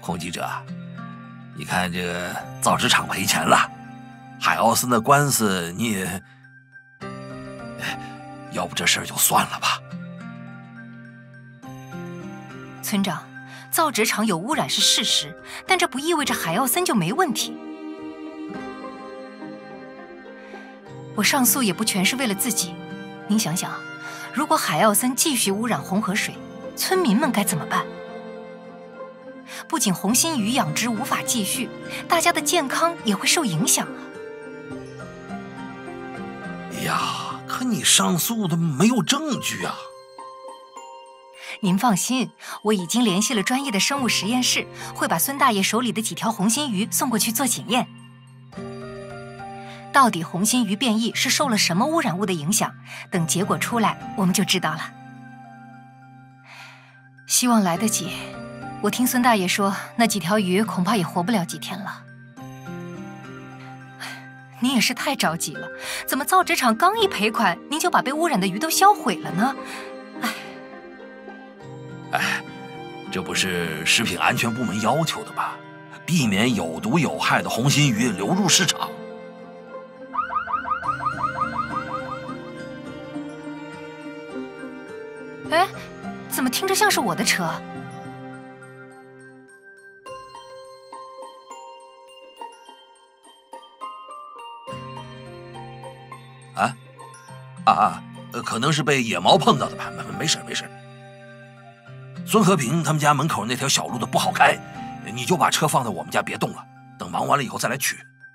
孔记者，你看这个造纸厂赔钱了，海奥森的官司你也……要不这事儿就算了吧。 村长，造纸厂有污染是事实，但这不意味着海奥森就没问题。我上诉也不全是为了自己，您想想，如果海奥森继续污染红河水，村民们该怎么办？不仅红心鱼养殖无法继续，大家的健康也会受影响啊。 呀，可你上诉的没有证据啊。 您放心，我已经联系了专业的生物实验室，会把孙大爷手里的几条红心鱼送过去做检验。到底红心鱼变异是受了什么污染物的影响？等结果出来，我们就知道了。希望来得及。我听孙大爷说，那几条鱼恐怕也活不了几天了。您也是太着急了，怎么造纸厂刚一赔款，您就把被污染的鱼都销毁了呢？哎， 哎，这不是食品安全部门要求的吗？避免有毒有害的红心鱼流入市场。 哎，怎么听着像是我的车？ 啊啊啊！呃，可能是被野猫碰到的吧，没没事没事。孙和平他们家门口那条小路的不好开，你就把车放在我们家别动了，等忙完了以后再来取。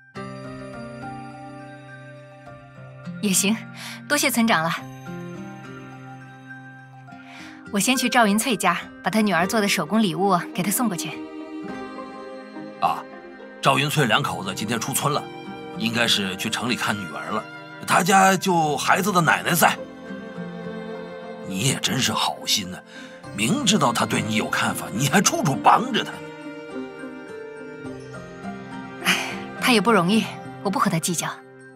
也行，多谢村长了。我先去赵云翠家，把她女儿做的手工礼物给她送过去。 啊，赵云翠两口子今天出村了，应该是去城里看女儿了。他家就孩子的奶奶在。你也真是好心呢、啊，明知道他对你有看法，你还处处帮着他。 哎，他也不容易，我不和他计较。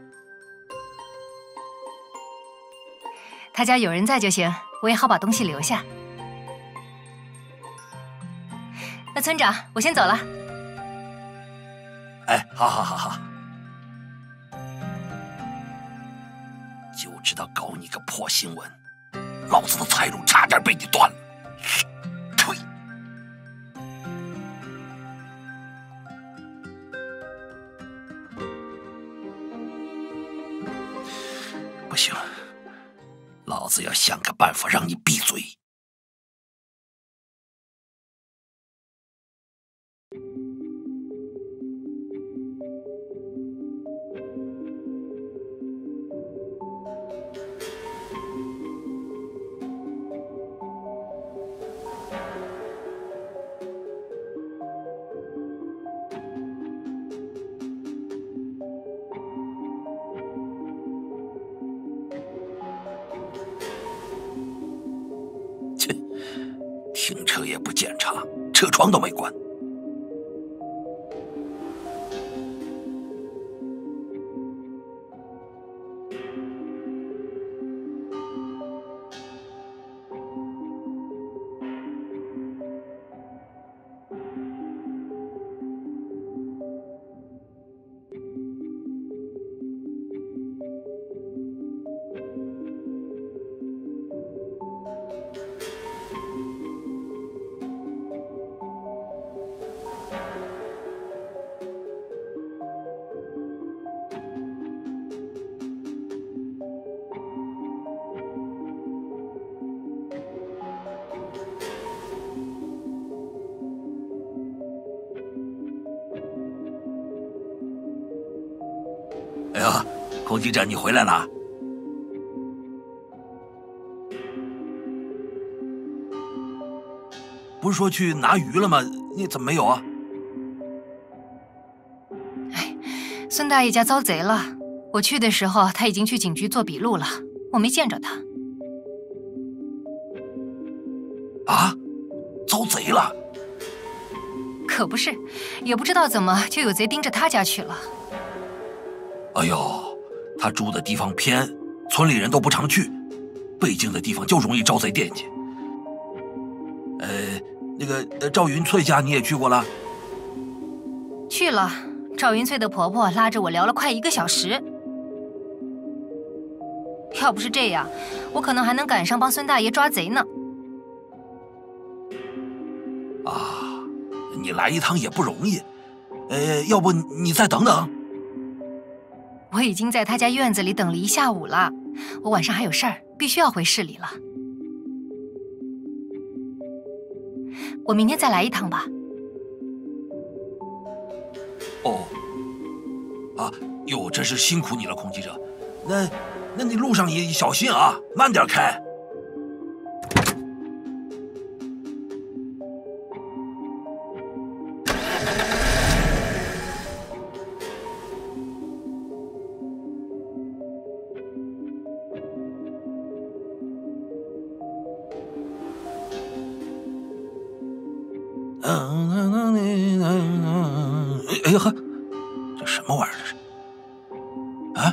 他家有人在就行，我也好把东西留下。那村长，我先走了。 哎，好好好好。就知道搞你个破新闻，老子的财路差点被你断了。呸！不行，老子要想个办法让你闭嘴。停车也不检查，车窗都没关。哎呀，孔记者，你回来了？不是说去拿鱼了吗？你怎么没有啊？ 哎，孙大爷家遭贼了，我去的时候他已经去警局做笔录了，我没见着他。 啊，遭贼了？ 可不是，也不知道怎么就有贼盯着他家去了。 哎呦，他住的地方偏，村里人都不常去，背经的地方就容易招贼惦记。呃，那个呃赵云翠家你也去过了？ 去了，赵云翠的婆婆拉着我聊了快一个小时。要不是这样，我可能还能赶上帮孙大爷抓贼呢。 啊，你来一趟也不容易，呃，要不你再等等？ 我已经在他家院子里等了一下午了，我晚上还有事儿，必须要回市里了。我明天再来一趟吧。 哦，啊，哟，真是辛苦你了，孔记者。那，那你路上也小心啊，慢点开。哎呀呵，这什么玩意儿？这是？啊？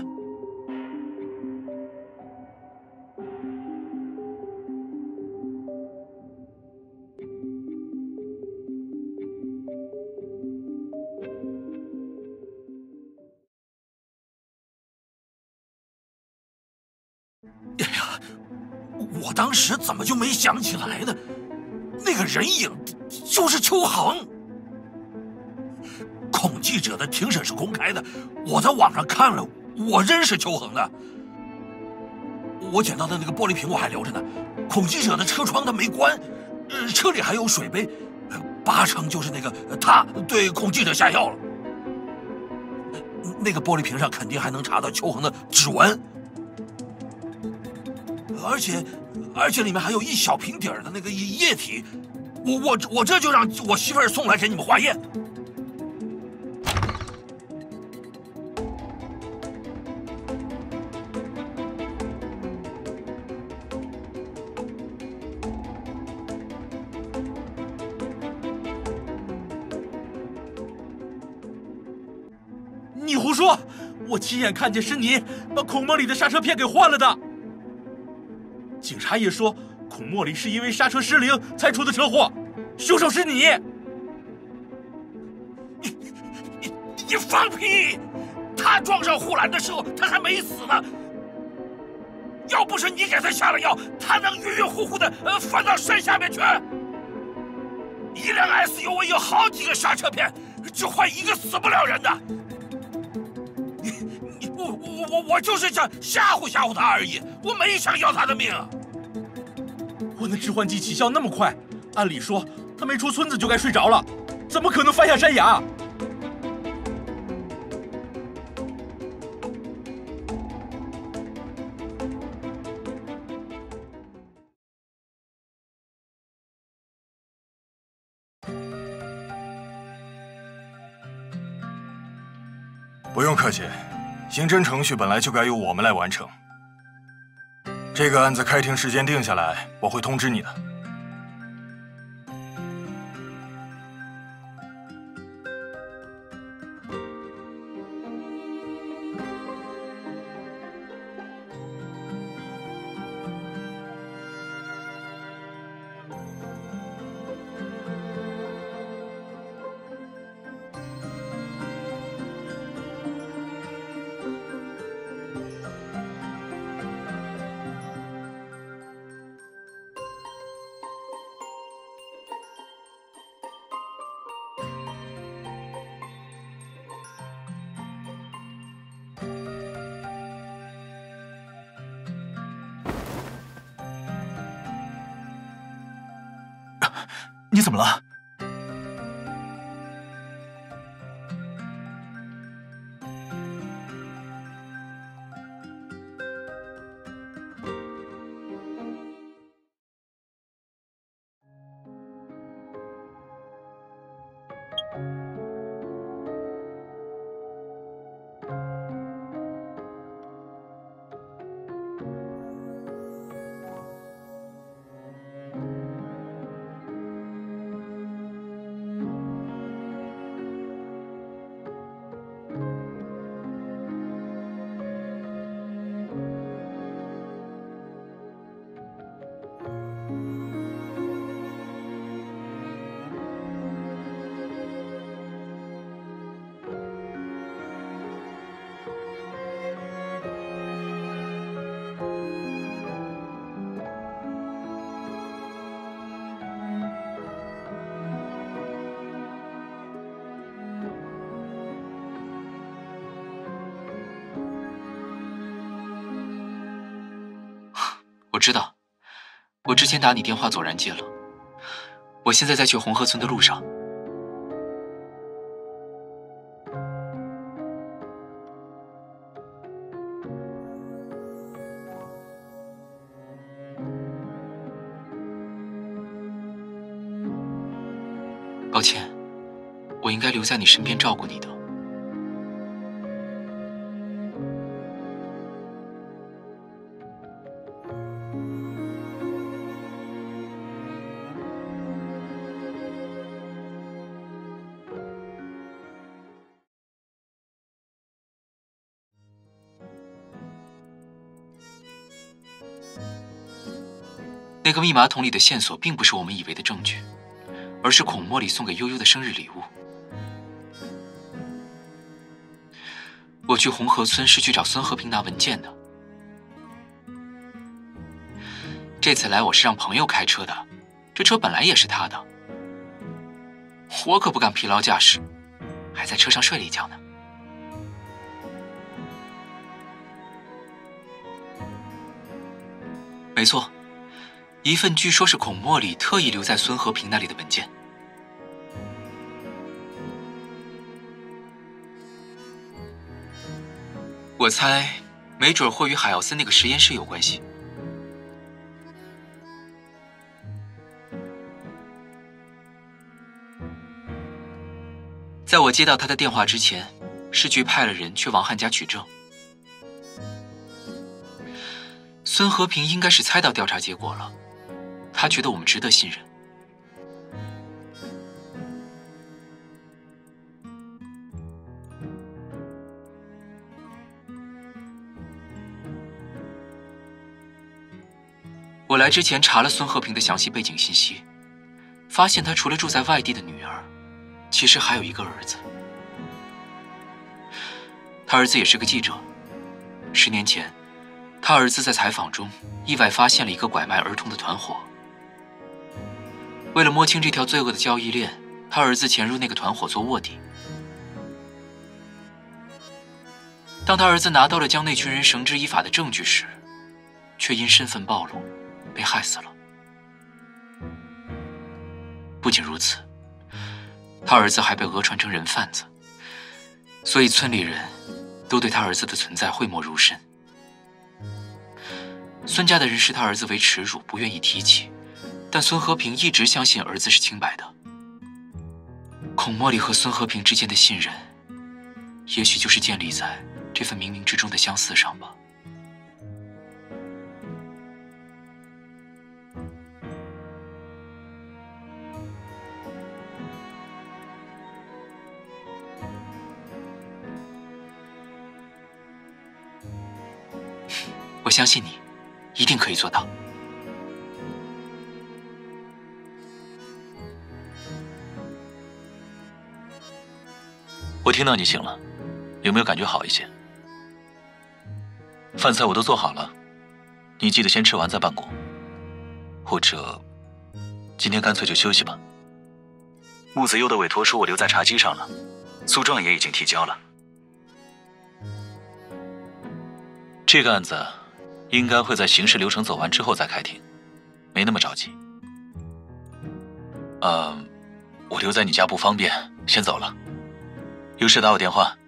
哎呀，我当时怎么就没想起来呢？那个人影就是秋恒。孔记者的庭审是公开的，我在网上看了，我认识秋恒的。我捡到的那个玻璃瓶我还留着呢。孔记者的车窗他没关，呃，车里还有水杯，呃、八成就是那个他对孔记者下药了。那个玻璃瓶上肯定还能查到秋恒的指纹，而且而且里面还有一小瓶底儿的那个液体。我我我这就让我媳妇儿送来给你们化验。 你胡说！我亲眼看见是你把孔茉莉的刹车片给换了的。警察也说，孔茉莉是因为刹车失灵才出的车祸，凶手是你。 你你你放屁！他撞上护栏的时候，他还没死呢。要不是你给他下了药，他能晕晕乎乎的呃翻到山下面去。一辆 S U V 有好几个刹车片，只换一个死不了人的。你你我我我我就是想吓唬吓唬他而已，我没想要他的命。 我那致幻剂起效那么快，按理说他没出村子就该睡着了，怎么可能翻下山崖？ 不用客气，刑侦程序本来就该由我们来完成。这个案子开庭时间定下来，我会通知你的。 你怎么了？ 知道，我之前打你电话左然接了。我现在在去红河村的路上。抱歉，我应该留在你身边照顾你的。那个密码筒里的线索并不是我们以为的证据，而是孔茉莉送给悠悠的生日礼物。我去红河村是去找孙和平拿文件的。这次来我是让朋友开车的，这车本来也是他的。我可不敢疲劳驾驶，还在车上睡了一觉呢。没错，一份据说是孔茉莉特意留在孙和平那里的文件。我猜，没准会与海奥森那个实验室有关系。在我接到他的电话之前，市局派了人去王汉家取证。孙和平应该是猜到调查结果了，他觉得我们值得信任。我来之前查了孙和平的详细背景信息，发现他除了住在外地的女儿，其实还有一个儿子。他儿子也是个记者。十年前，他儿子在采访中意外发现了一个拐卖儿童的团伙。为了摸清这条罪恶的交易链，他儿子潜入那个团伙做卧底。当他儿子拿到了将那群人绳之以法的证据时，却因身份暴露被害死了。不仅如此，他儿子还被讹传成人贩子，所以村里人都对他儿子的存在讳莫如深。孙家的人视他儿子为耻辱，不愿意提起，但孙和平一直相信儿子是清白的。孔茉莉和孙和平之间的信任，也许就是建立在这份冥冥之中的相似上吧。我相信你，一定可以做到。 我听到你醒了，有没有感觉好一些？饭菜我都做好了，你记得先吃完再办公。或者，今天干脆就休息吧。穆子悠的委托书我留在茶几上了，诉状也已经提交了。这个案子应该会在刑事流程走完之后再开庭，没那么着急。呃，我留在你家不方便，先走了。有事打我电话。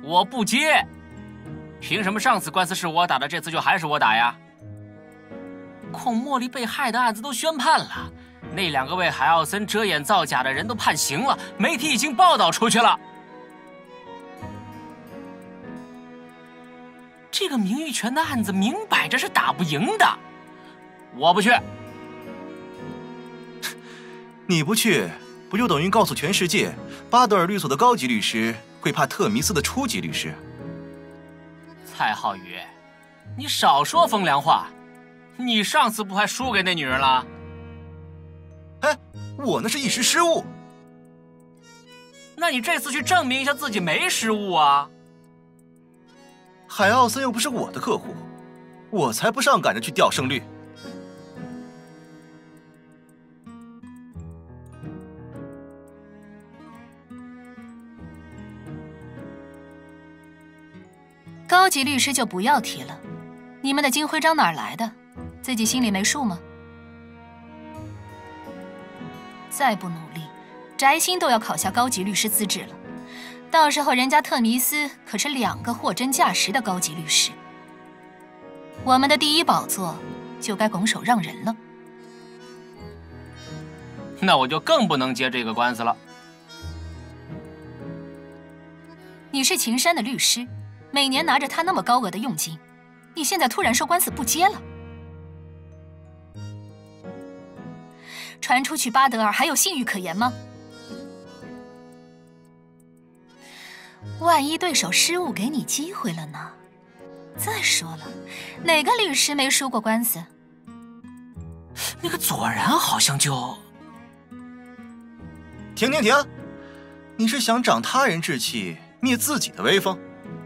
我不接。凭什么上次官司是我打的，这次就还是我打呀？孔茉莉被害的案子都宣判了，那两个为海奥森遮掩造假的人都判刑了，媒体已经报道出去了。这个名誉权的案子明摆着是打不赢的，我不去。 你不去，不就等于告诉全世界，巴德尔律所的高级律师会怕特弥斯的初级律师？ 蔡浩宇，你少说风凉话。你上次不还输给那女人了？ 哎，我那是一时失误。 那你这次去证明一下自己没失误啊！ 海奥森又不是我的客户，我才不上赶着去钓胜率。 高级律师就不要提了，你们的金徽章哪儿来的？自己心里没数吗？再不努力，翟鑫都要考下高级律师资质了。到时候人家特弥斯可是两个货真价实的高级律师，我们的第一宝座就该拱手让人了。 那我就更不能接这个官司了。 你是秦山的律师，每年拿着他那么高额的佣金，你现在突然说官司不接了？传出去巴德尔还有信誉可言吗？万一对手失误给你机会了呢？再说了，哪个律师没输过官司？ 那个左然好像就…… 停停停！你是想长他人志气，灭自己的威风？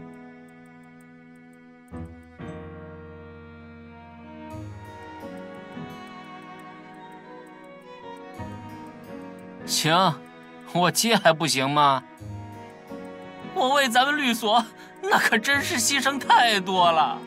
行，我接还不行吗？我为咱们律所那可真是牺牲太多了。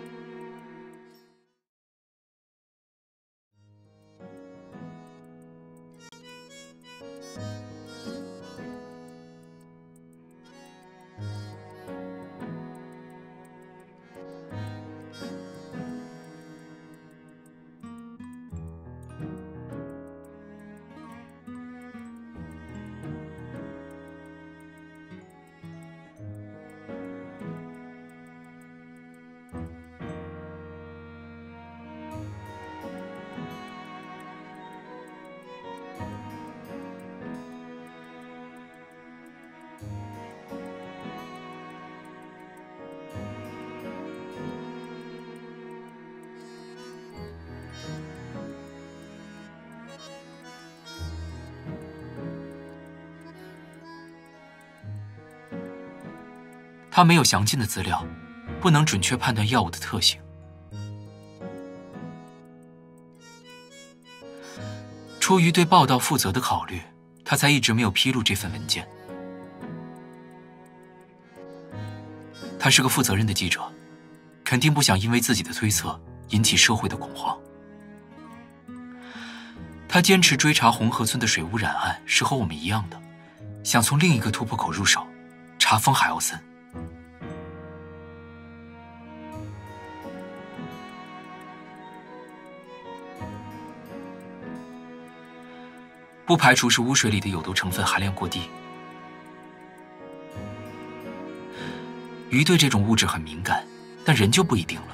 他没有详尽的资料，不能准确判断药物的特性。出于对报道负责的考虑，他才一直没有披露这份文件。他是个负责任的记者，肯定不想因为自己的推测引起社会的恐慌。他坚持追查红河村的水污染案是和我们一样的，想从另一个突破口入手，查封海奥森。不排除是污水里的有毒成分含量过低。鱼对这种物质很敏感，但人就不一定了。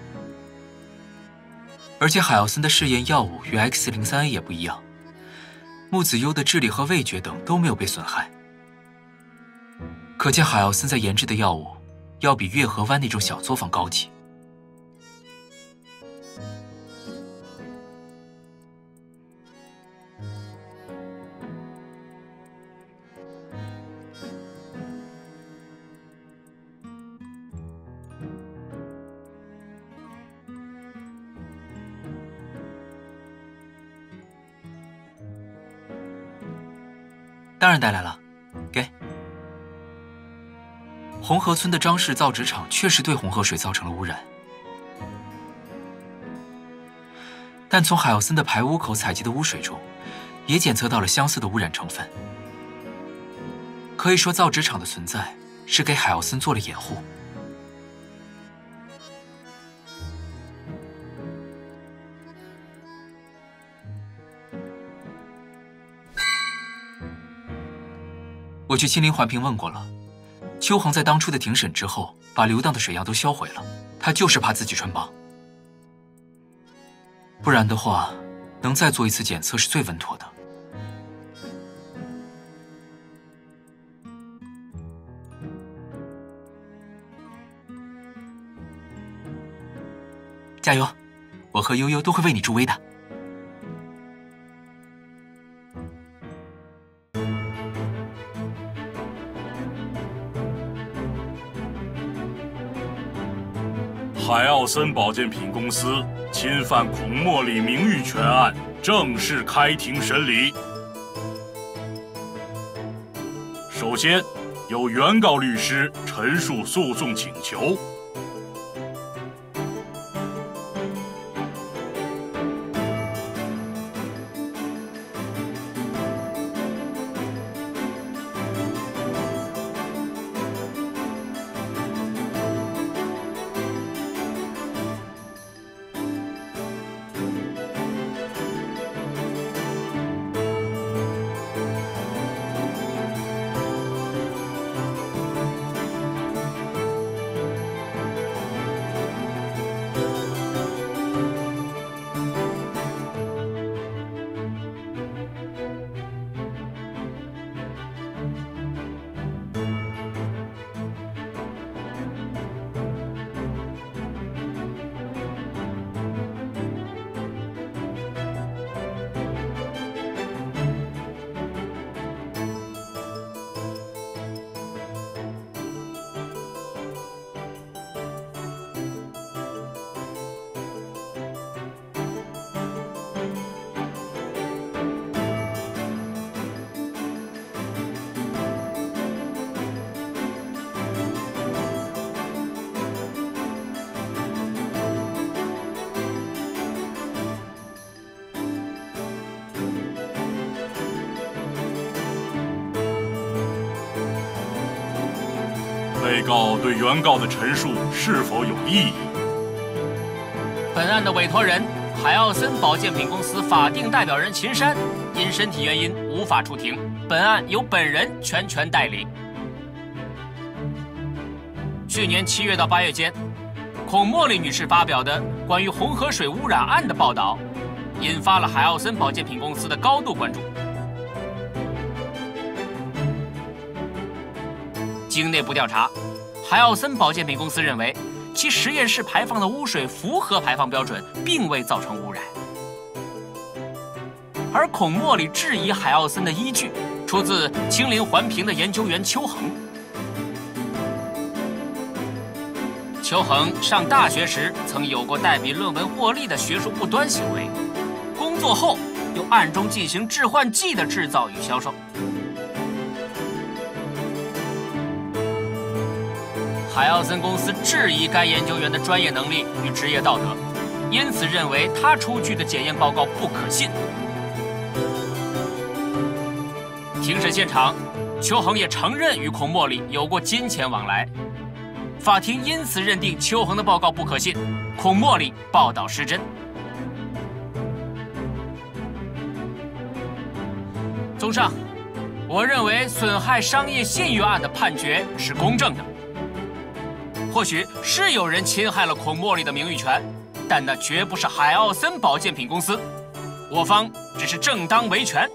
而且海奥森的试验药物与 X 零三 A 也不一样，木子优的智力和味觉等都没有被损害。可见海奥森在研制的药物要比月河湾那种小作坊高级。当然带来了，给。红河村的张氏造纸厂确实对红河水造成了污染，但从海奥森的排污口采集的污水中，也检测到了相似的污染成分。可以说，造纸厂的存在是给海奥森做了掩护。我去亲临环评问过了，秋恒在当初的庭审之后，把流荡的水样都销毁了，他就是怕自己穿帮。不然的话，能再做一次检测是最稳妥的。加油，我和悠悠都会为你助威的。 海奥森保健品公司侵犯孔莫里名誉权案正式开庭审理。首先，由原告律师陈述诉讼请求。被告对原告的陈述是否有异议？ 本案的委托人海奥森保健品公司法定代表人秦山因身体原因无法出庭，本案由本人全权代理。去年七月到八月间，孔茉莉女士发表的关于红河水污染案的报道，引发了海奥森保健品公司的高度关注。经内部调查，海奥森保健品公司认为其实验室排放的污水符合排放标准，并未造成污染。而孔茉莉质疑海奥森的依据出自青林环评的研究员邱恒。邱恒上大学时曾有过代笔论文获利的学术不端行为，工作后又暗中进行致幻剂的制造与销售。海奥森公司质疑该研究员的专业能力与职业道德，因此认为他出具的检验报告不可信。庭审现场，邱恒也承认与孔茉莉有过金钱往来，法庭因此认定邱恒的报告不可信，孔茉莉报道失真。综上，我认为损害商业信誉案的判决是公正的。或许是有人侵害了孔茉莉的名誉权，但那绝不是海奥森保健品公司，我方只是正当维权。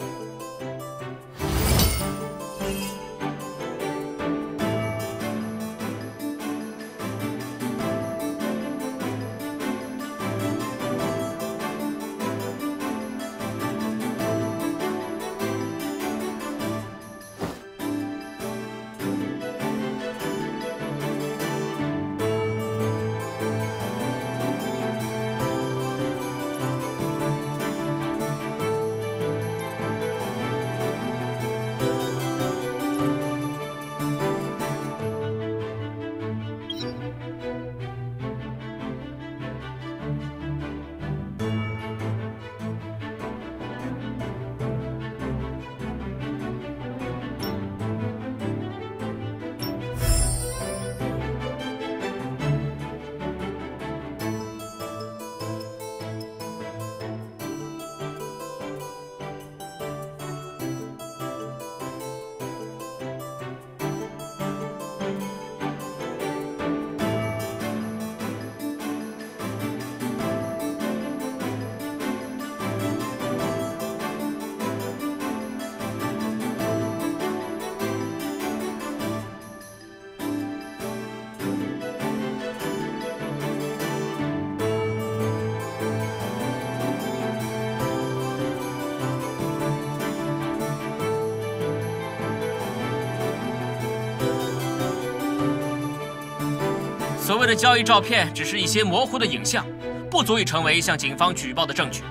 所谓的交易照片只是一些模糊的影像，不足以成为向警方举报的证据。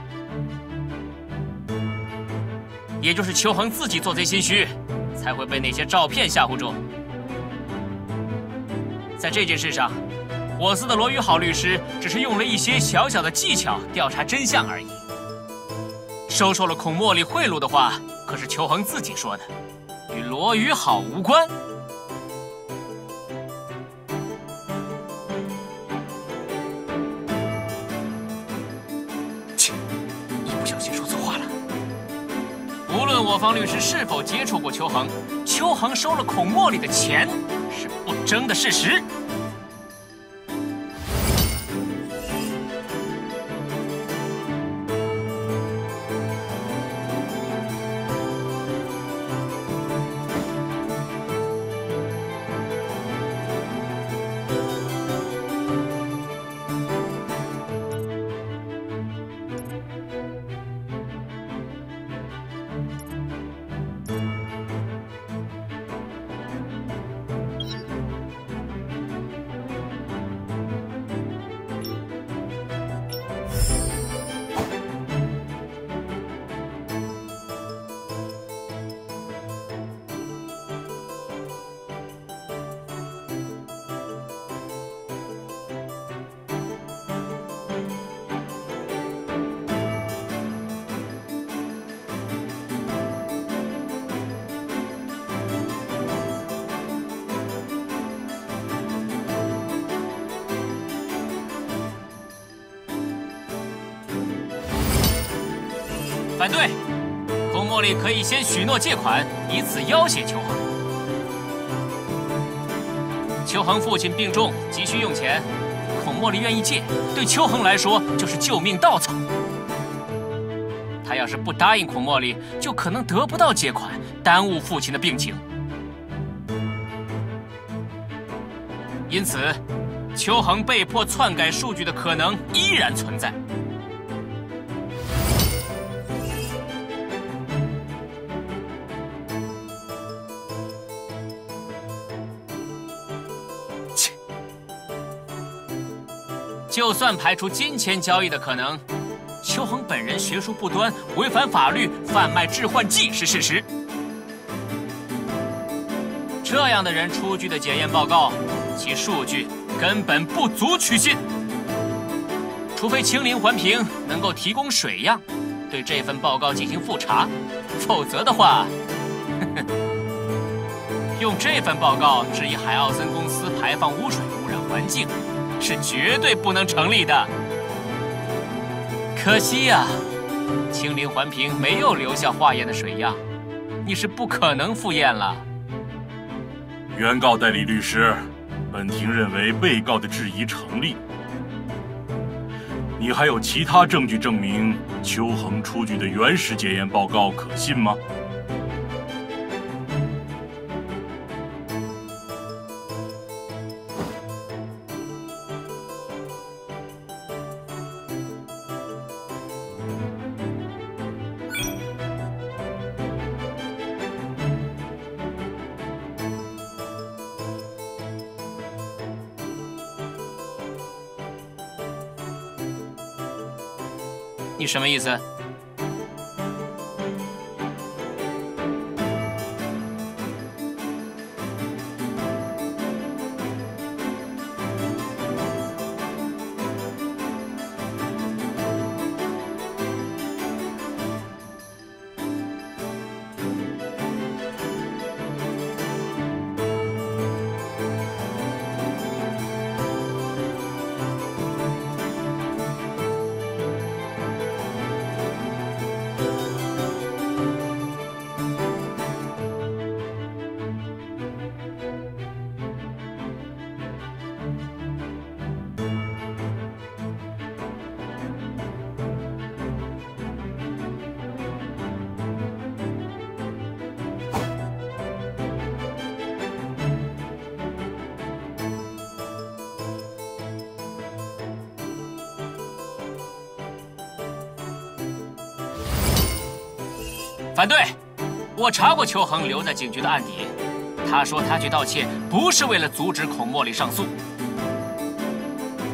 也就是邱恒自己做贼心虚，才会被那些照片吓唬住。在这件事上，我司的罗宇好律师只是用了一些小小的技巧调查真相而已。收受了孔茉莉贿赂的话，可是邱恒自己说的，与罗宇好无关。 切，一不小心说错话了。 无论我方律师是否接触过邱恒，邱恒收了孔茉莉的钱是不争的事实。反对，孔茉莉可以先许诺借款，以此要挟邱恒。邱恒父亲病重，急需用钱，孔茉莉愿意借，对邱恒来说就是救命稻草。他要是不答应孔茉莉，就可能得不到借款，耽误父亲的病情。因此，邱恒被迫篡改数据的可能依然存在。就算排除金钱交易的可能，邱恒本人学术不端，违反法律，贩卖致幻剂是事实。这样的人出具的检验报告，其数据根本不足取信。除非清零环评能够提供水样，对这份报告进行复查，否则的话，呵呵，用这份报告质疑海奥森公司排放污水污染环境，是绝对不能成立的。可惜呀、啊，清零环评没有留下化验的水样，你是不可能复验了。 原告代理律师，本庭认为被告的质疑成立。你还有其他证据证明邱恒出具的原始检验报告可信吗？ 你什么意思？反对！我查过邱恒留在警局的案底，他说他去道歉不是为了阻止孔茉莉上诉。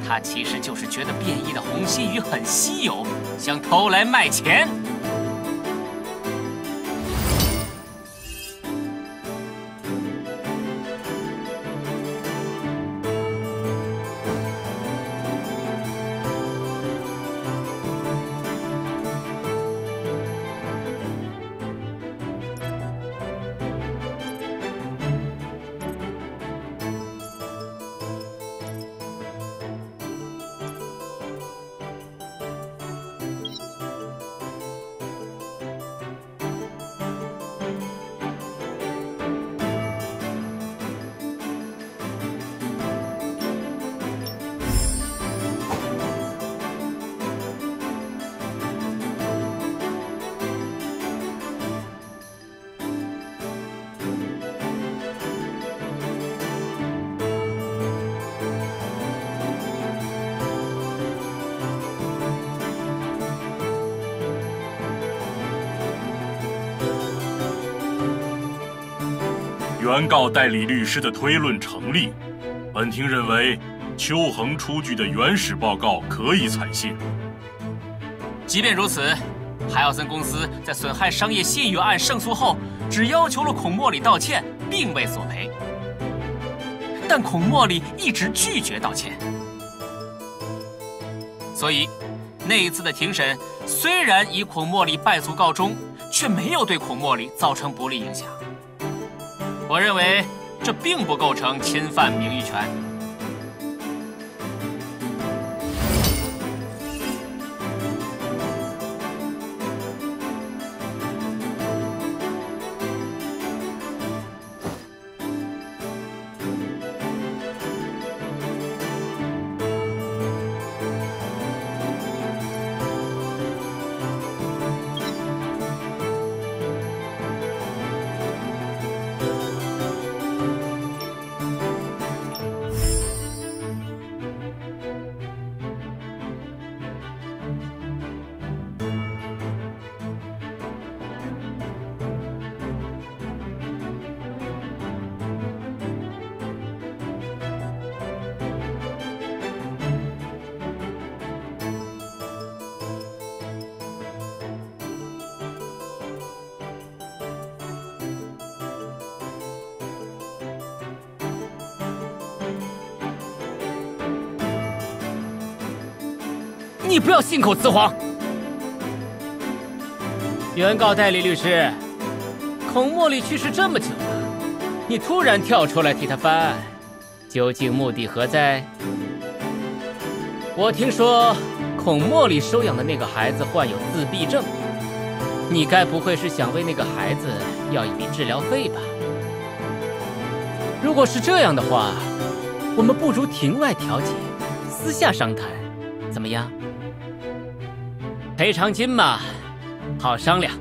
他其实就是觉得变异的红心鱼很稀有，想偷来卖钱。 原告代理律师的推论成立，本庭认为邱恒出具的原始报告可以采信。 即便如此，海奥森公司在损害商业信誉案胜诉后，只要求了孔莫里道歉，并未索赔。但孔莫里一直拒绝道歉，所以那一次的庭审虽然以孔莫里败诉告终，却没有对孔莫里造成不利影响。我认为这并不构成侵犯名誉权。 你不要信口雌黄！原告代理律师，孔莫里去世这么久了，你突然跳出来替他翻案，究竟目的何在？我听说孔莫里收养的那个孩子患有自闭症，你该不会是想为那个孩子要一笔治疗费吧？如果是这样的话，我们不如庭外调解，私下商谈，怎么样？赔偿金嘛，好商量。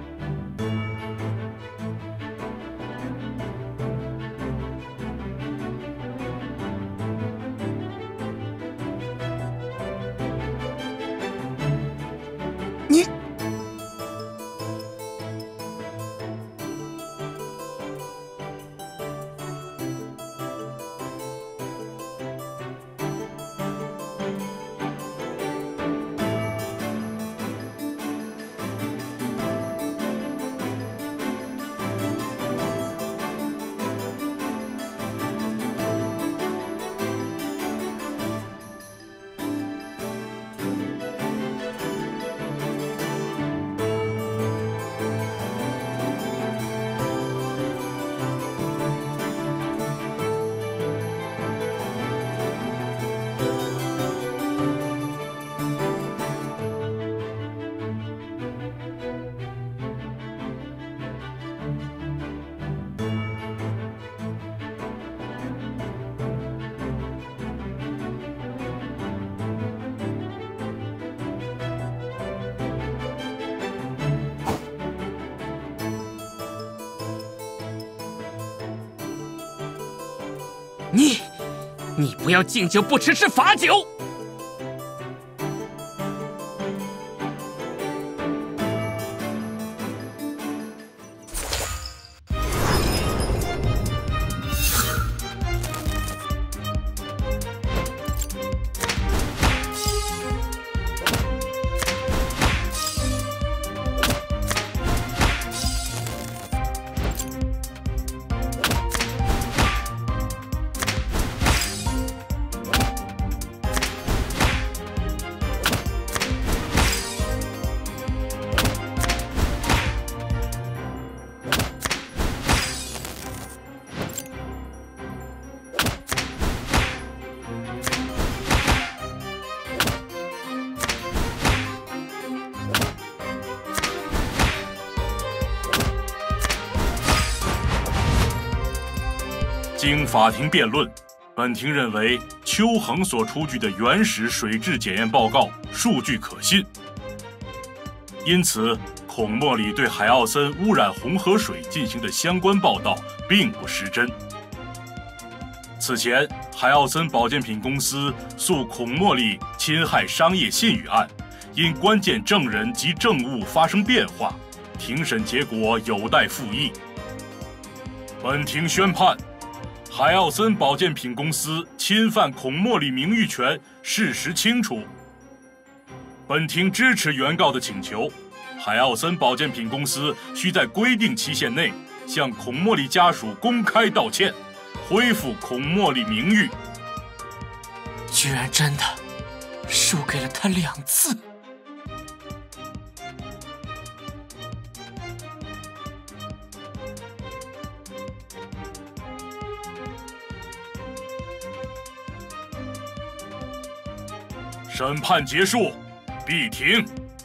你， 你，你不要敬酒不吃吃罚酒！ 经法庭辩论，本庭认为邱恒所出具的原始水质检验报告数据可信，因此孔莫里对海奥森污染红河水进行的相关报道并不失真。此前，海奥森保健品公司诉孔莫里侵害商业信誉案，因关键证人及证物发生变化，庭审结果有待复议。本庭宣判，海奥森保健品公司侵犯孔莫里名誉权，事实清楚。本庭支持原告的请求，海奥森保健品公司需在规定期限内向孔莫里家属公开道歉，恢复孔莫里名誉。 居然真的输给了他两次。 审判结束，闭庭。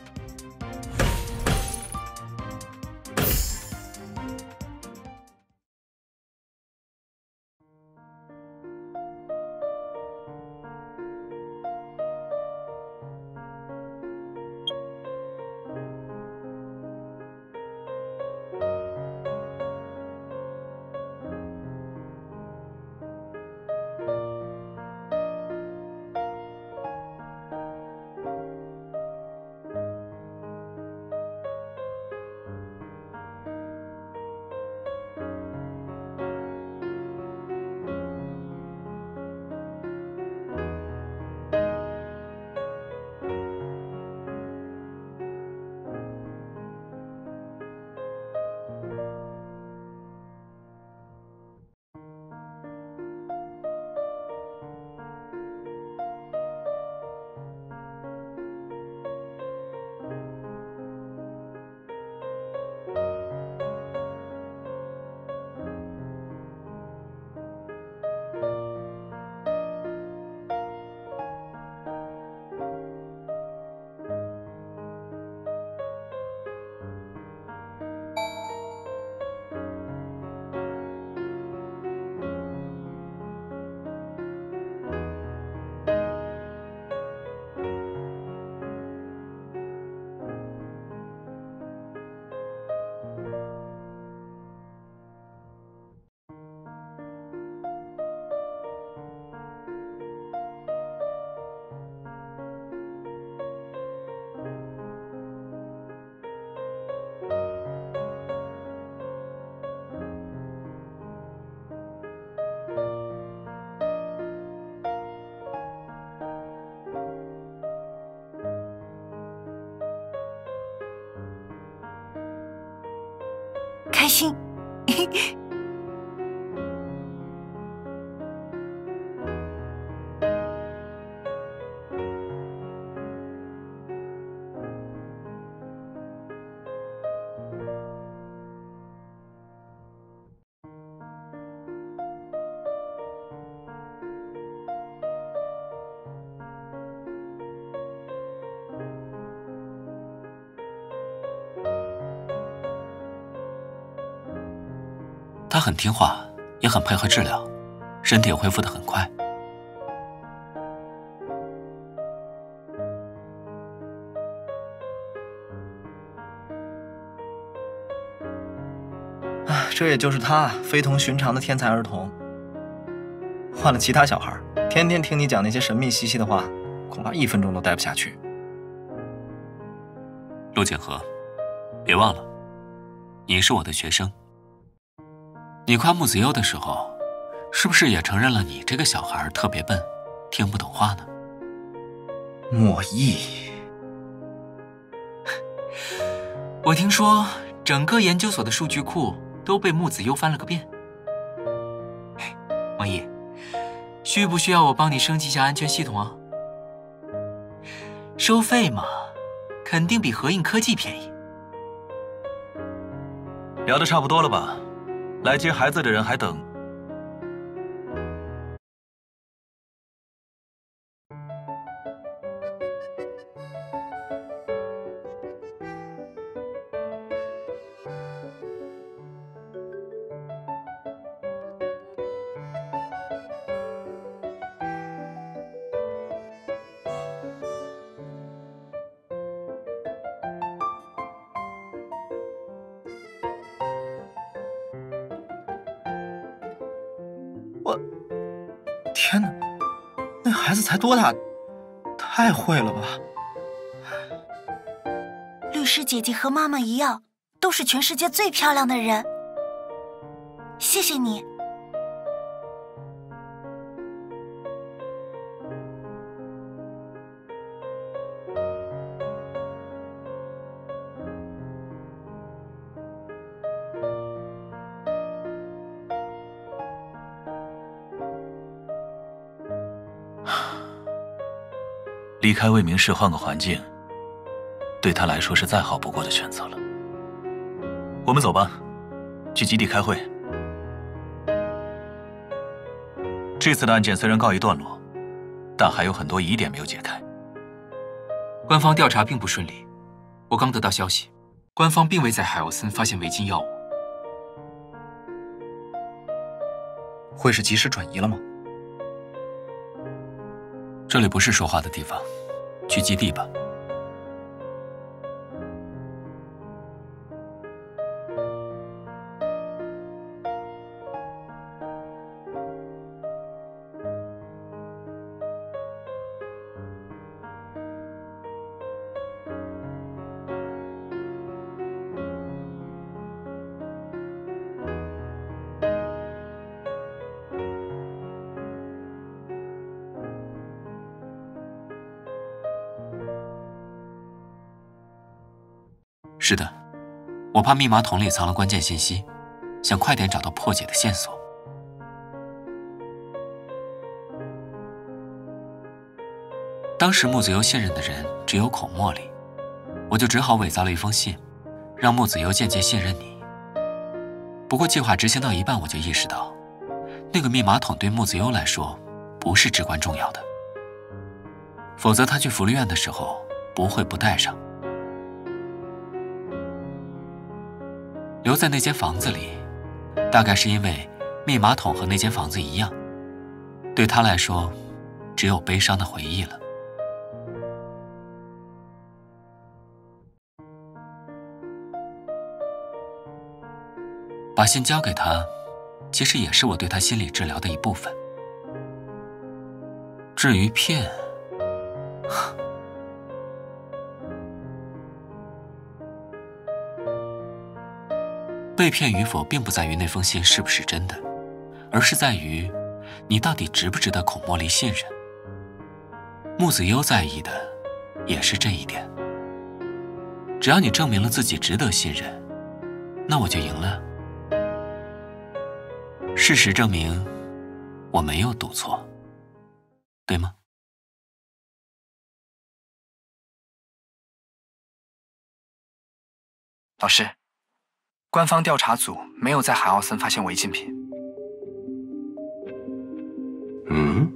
开心。 他很听话，也很配合治疗，身体也恢复得很快。 啊，这也就是他，非同寻常的天才儿童。换了其他小孩，天天听你讲那些神秘兮兮的话，恐怕一分钟都待不下去。 陆景和，别忘了，你是我的学生。你夸木子优的时候，是不是也承认了你这个小孩特别笨，听不懂话呢？ 莫弈， 我听说整个研究所的数据库都被木子优翻了个遍。莫弈，需不需要我帮你升级一下安全系统啊？收费嘛，肯定比合印科技便宜。 聊得差不多了吧？来接孩子的人还等。 孩子才多大，太会了吧！ 律师姐姐和妈妈一样，都是全世界最漂亮的人。谢谢你。 离开未名市，换个环境，对他来说是再好不过的选择了。我们走吧，去基地开会。这次的案件虽然告一段落，但还有很多疑点没有解开。 官方调查并不顺利，我刚得到消息，官方并未在海奥森发现违禁药物。 会是及时转移了吗？ 这里不是说话的地方，去基地吧。是的，我怕密码筒里藏了关键信息，想快点找到破解的线索。当时木子由信任的人只有孔茉莉，我就只好伪造了一封信，让木子由间接信任你。不过计划执行到一半，我就意识到，那个密码筒对木子由来说不是至关重要的，否则他去福利院的时候不会不带上。留在那间房子里，大概是因为密码筒和那间房子一样，对他来说，只有悲伤的回忆了。把信交给他，其实也是我对他心理治疗的一部分。至于骗，被骗与否并不在于那封信是不是真的，而是在于你到底值不值得孔茉莉信任。木子优在意的也是这一点。只要你证明了自己值得信任，那我就赢了。事实证明，我没有赌错，对吗？ 老师，官方调查组没有在海奥森发现违禁品。 嗯，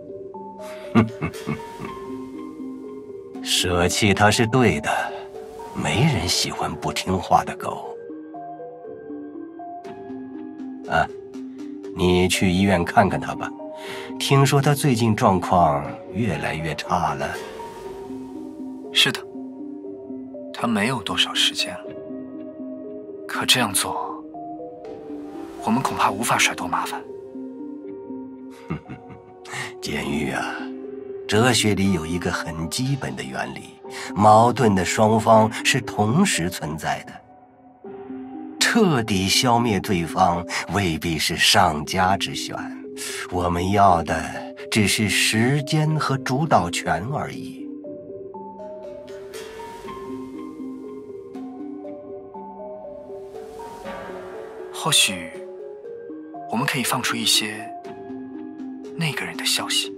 舍弃它是对的，没人喜欢不听话的狗。啊，你去医院看看他吧，听说他最近状况越来越差了。 是的，他没有多少时间了。可这样做，我们恐怕无法甩脱麻烦。 监狱啊，哲学里有一个很基本的原理，矛盾的双方是同时存在的。彻底消灭对方未必是上家之选，我们要的只是时间和主导权而已。 或许我们可以放出一些那个人的消息。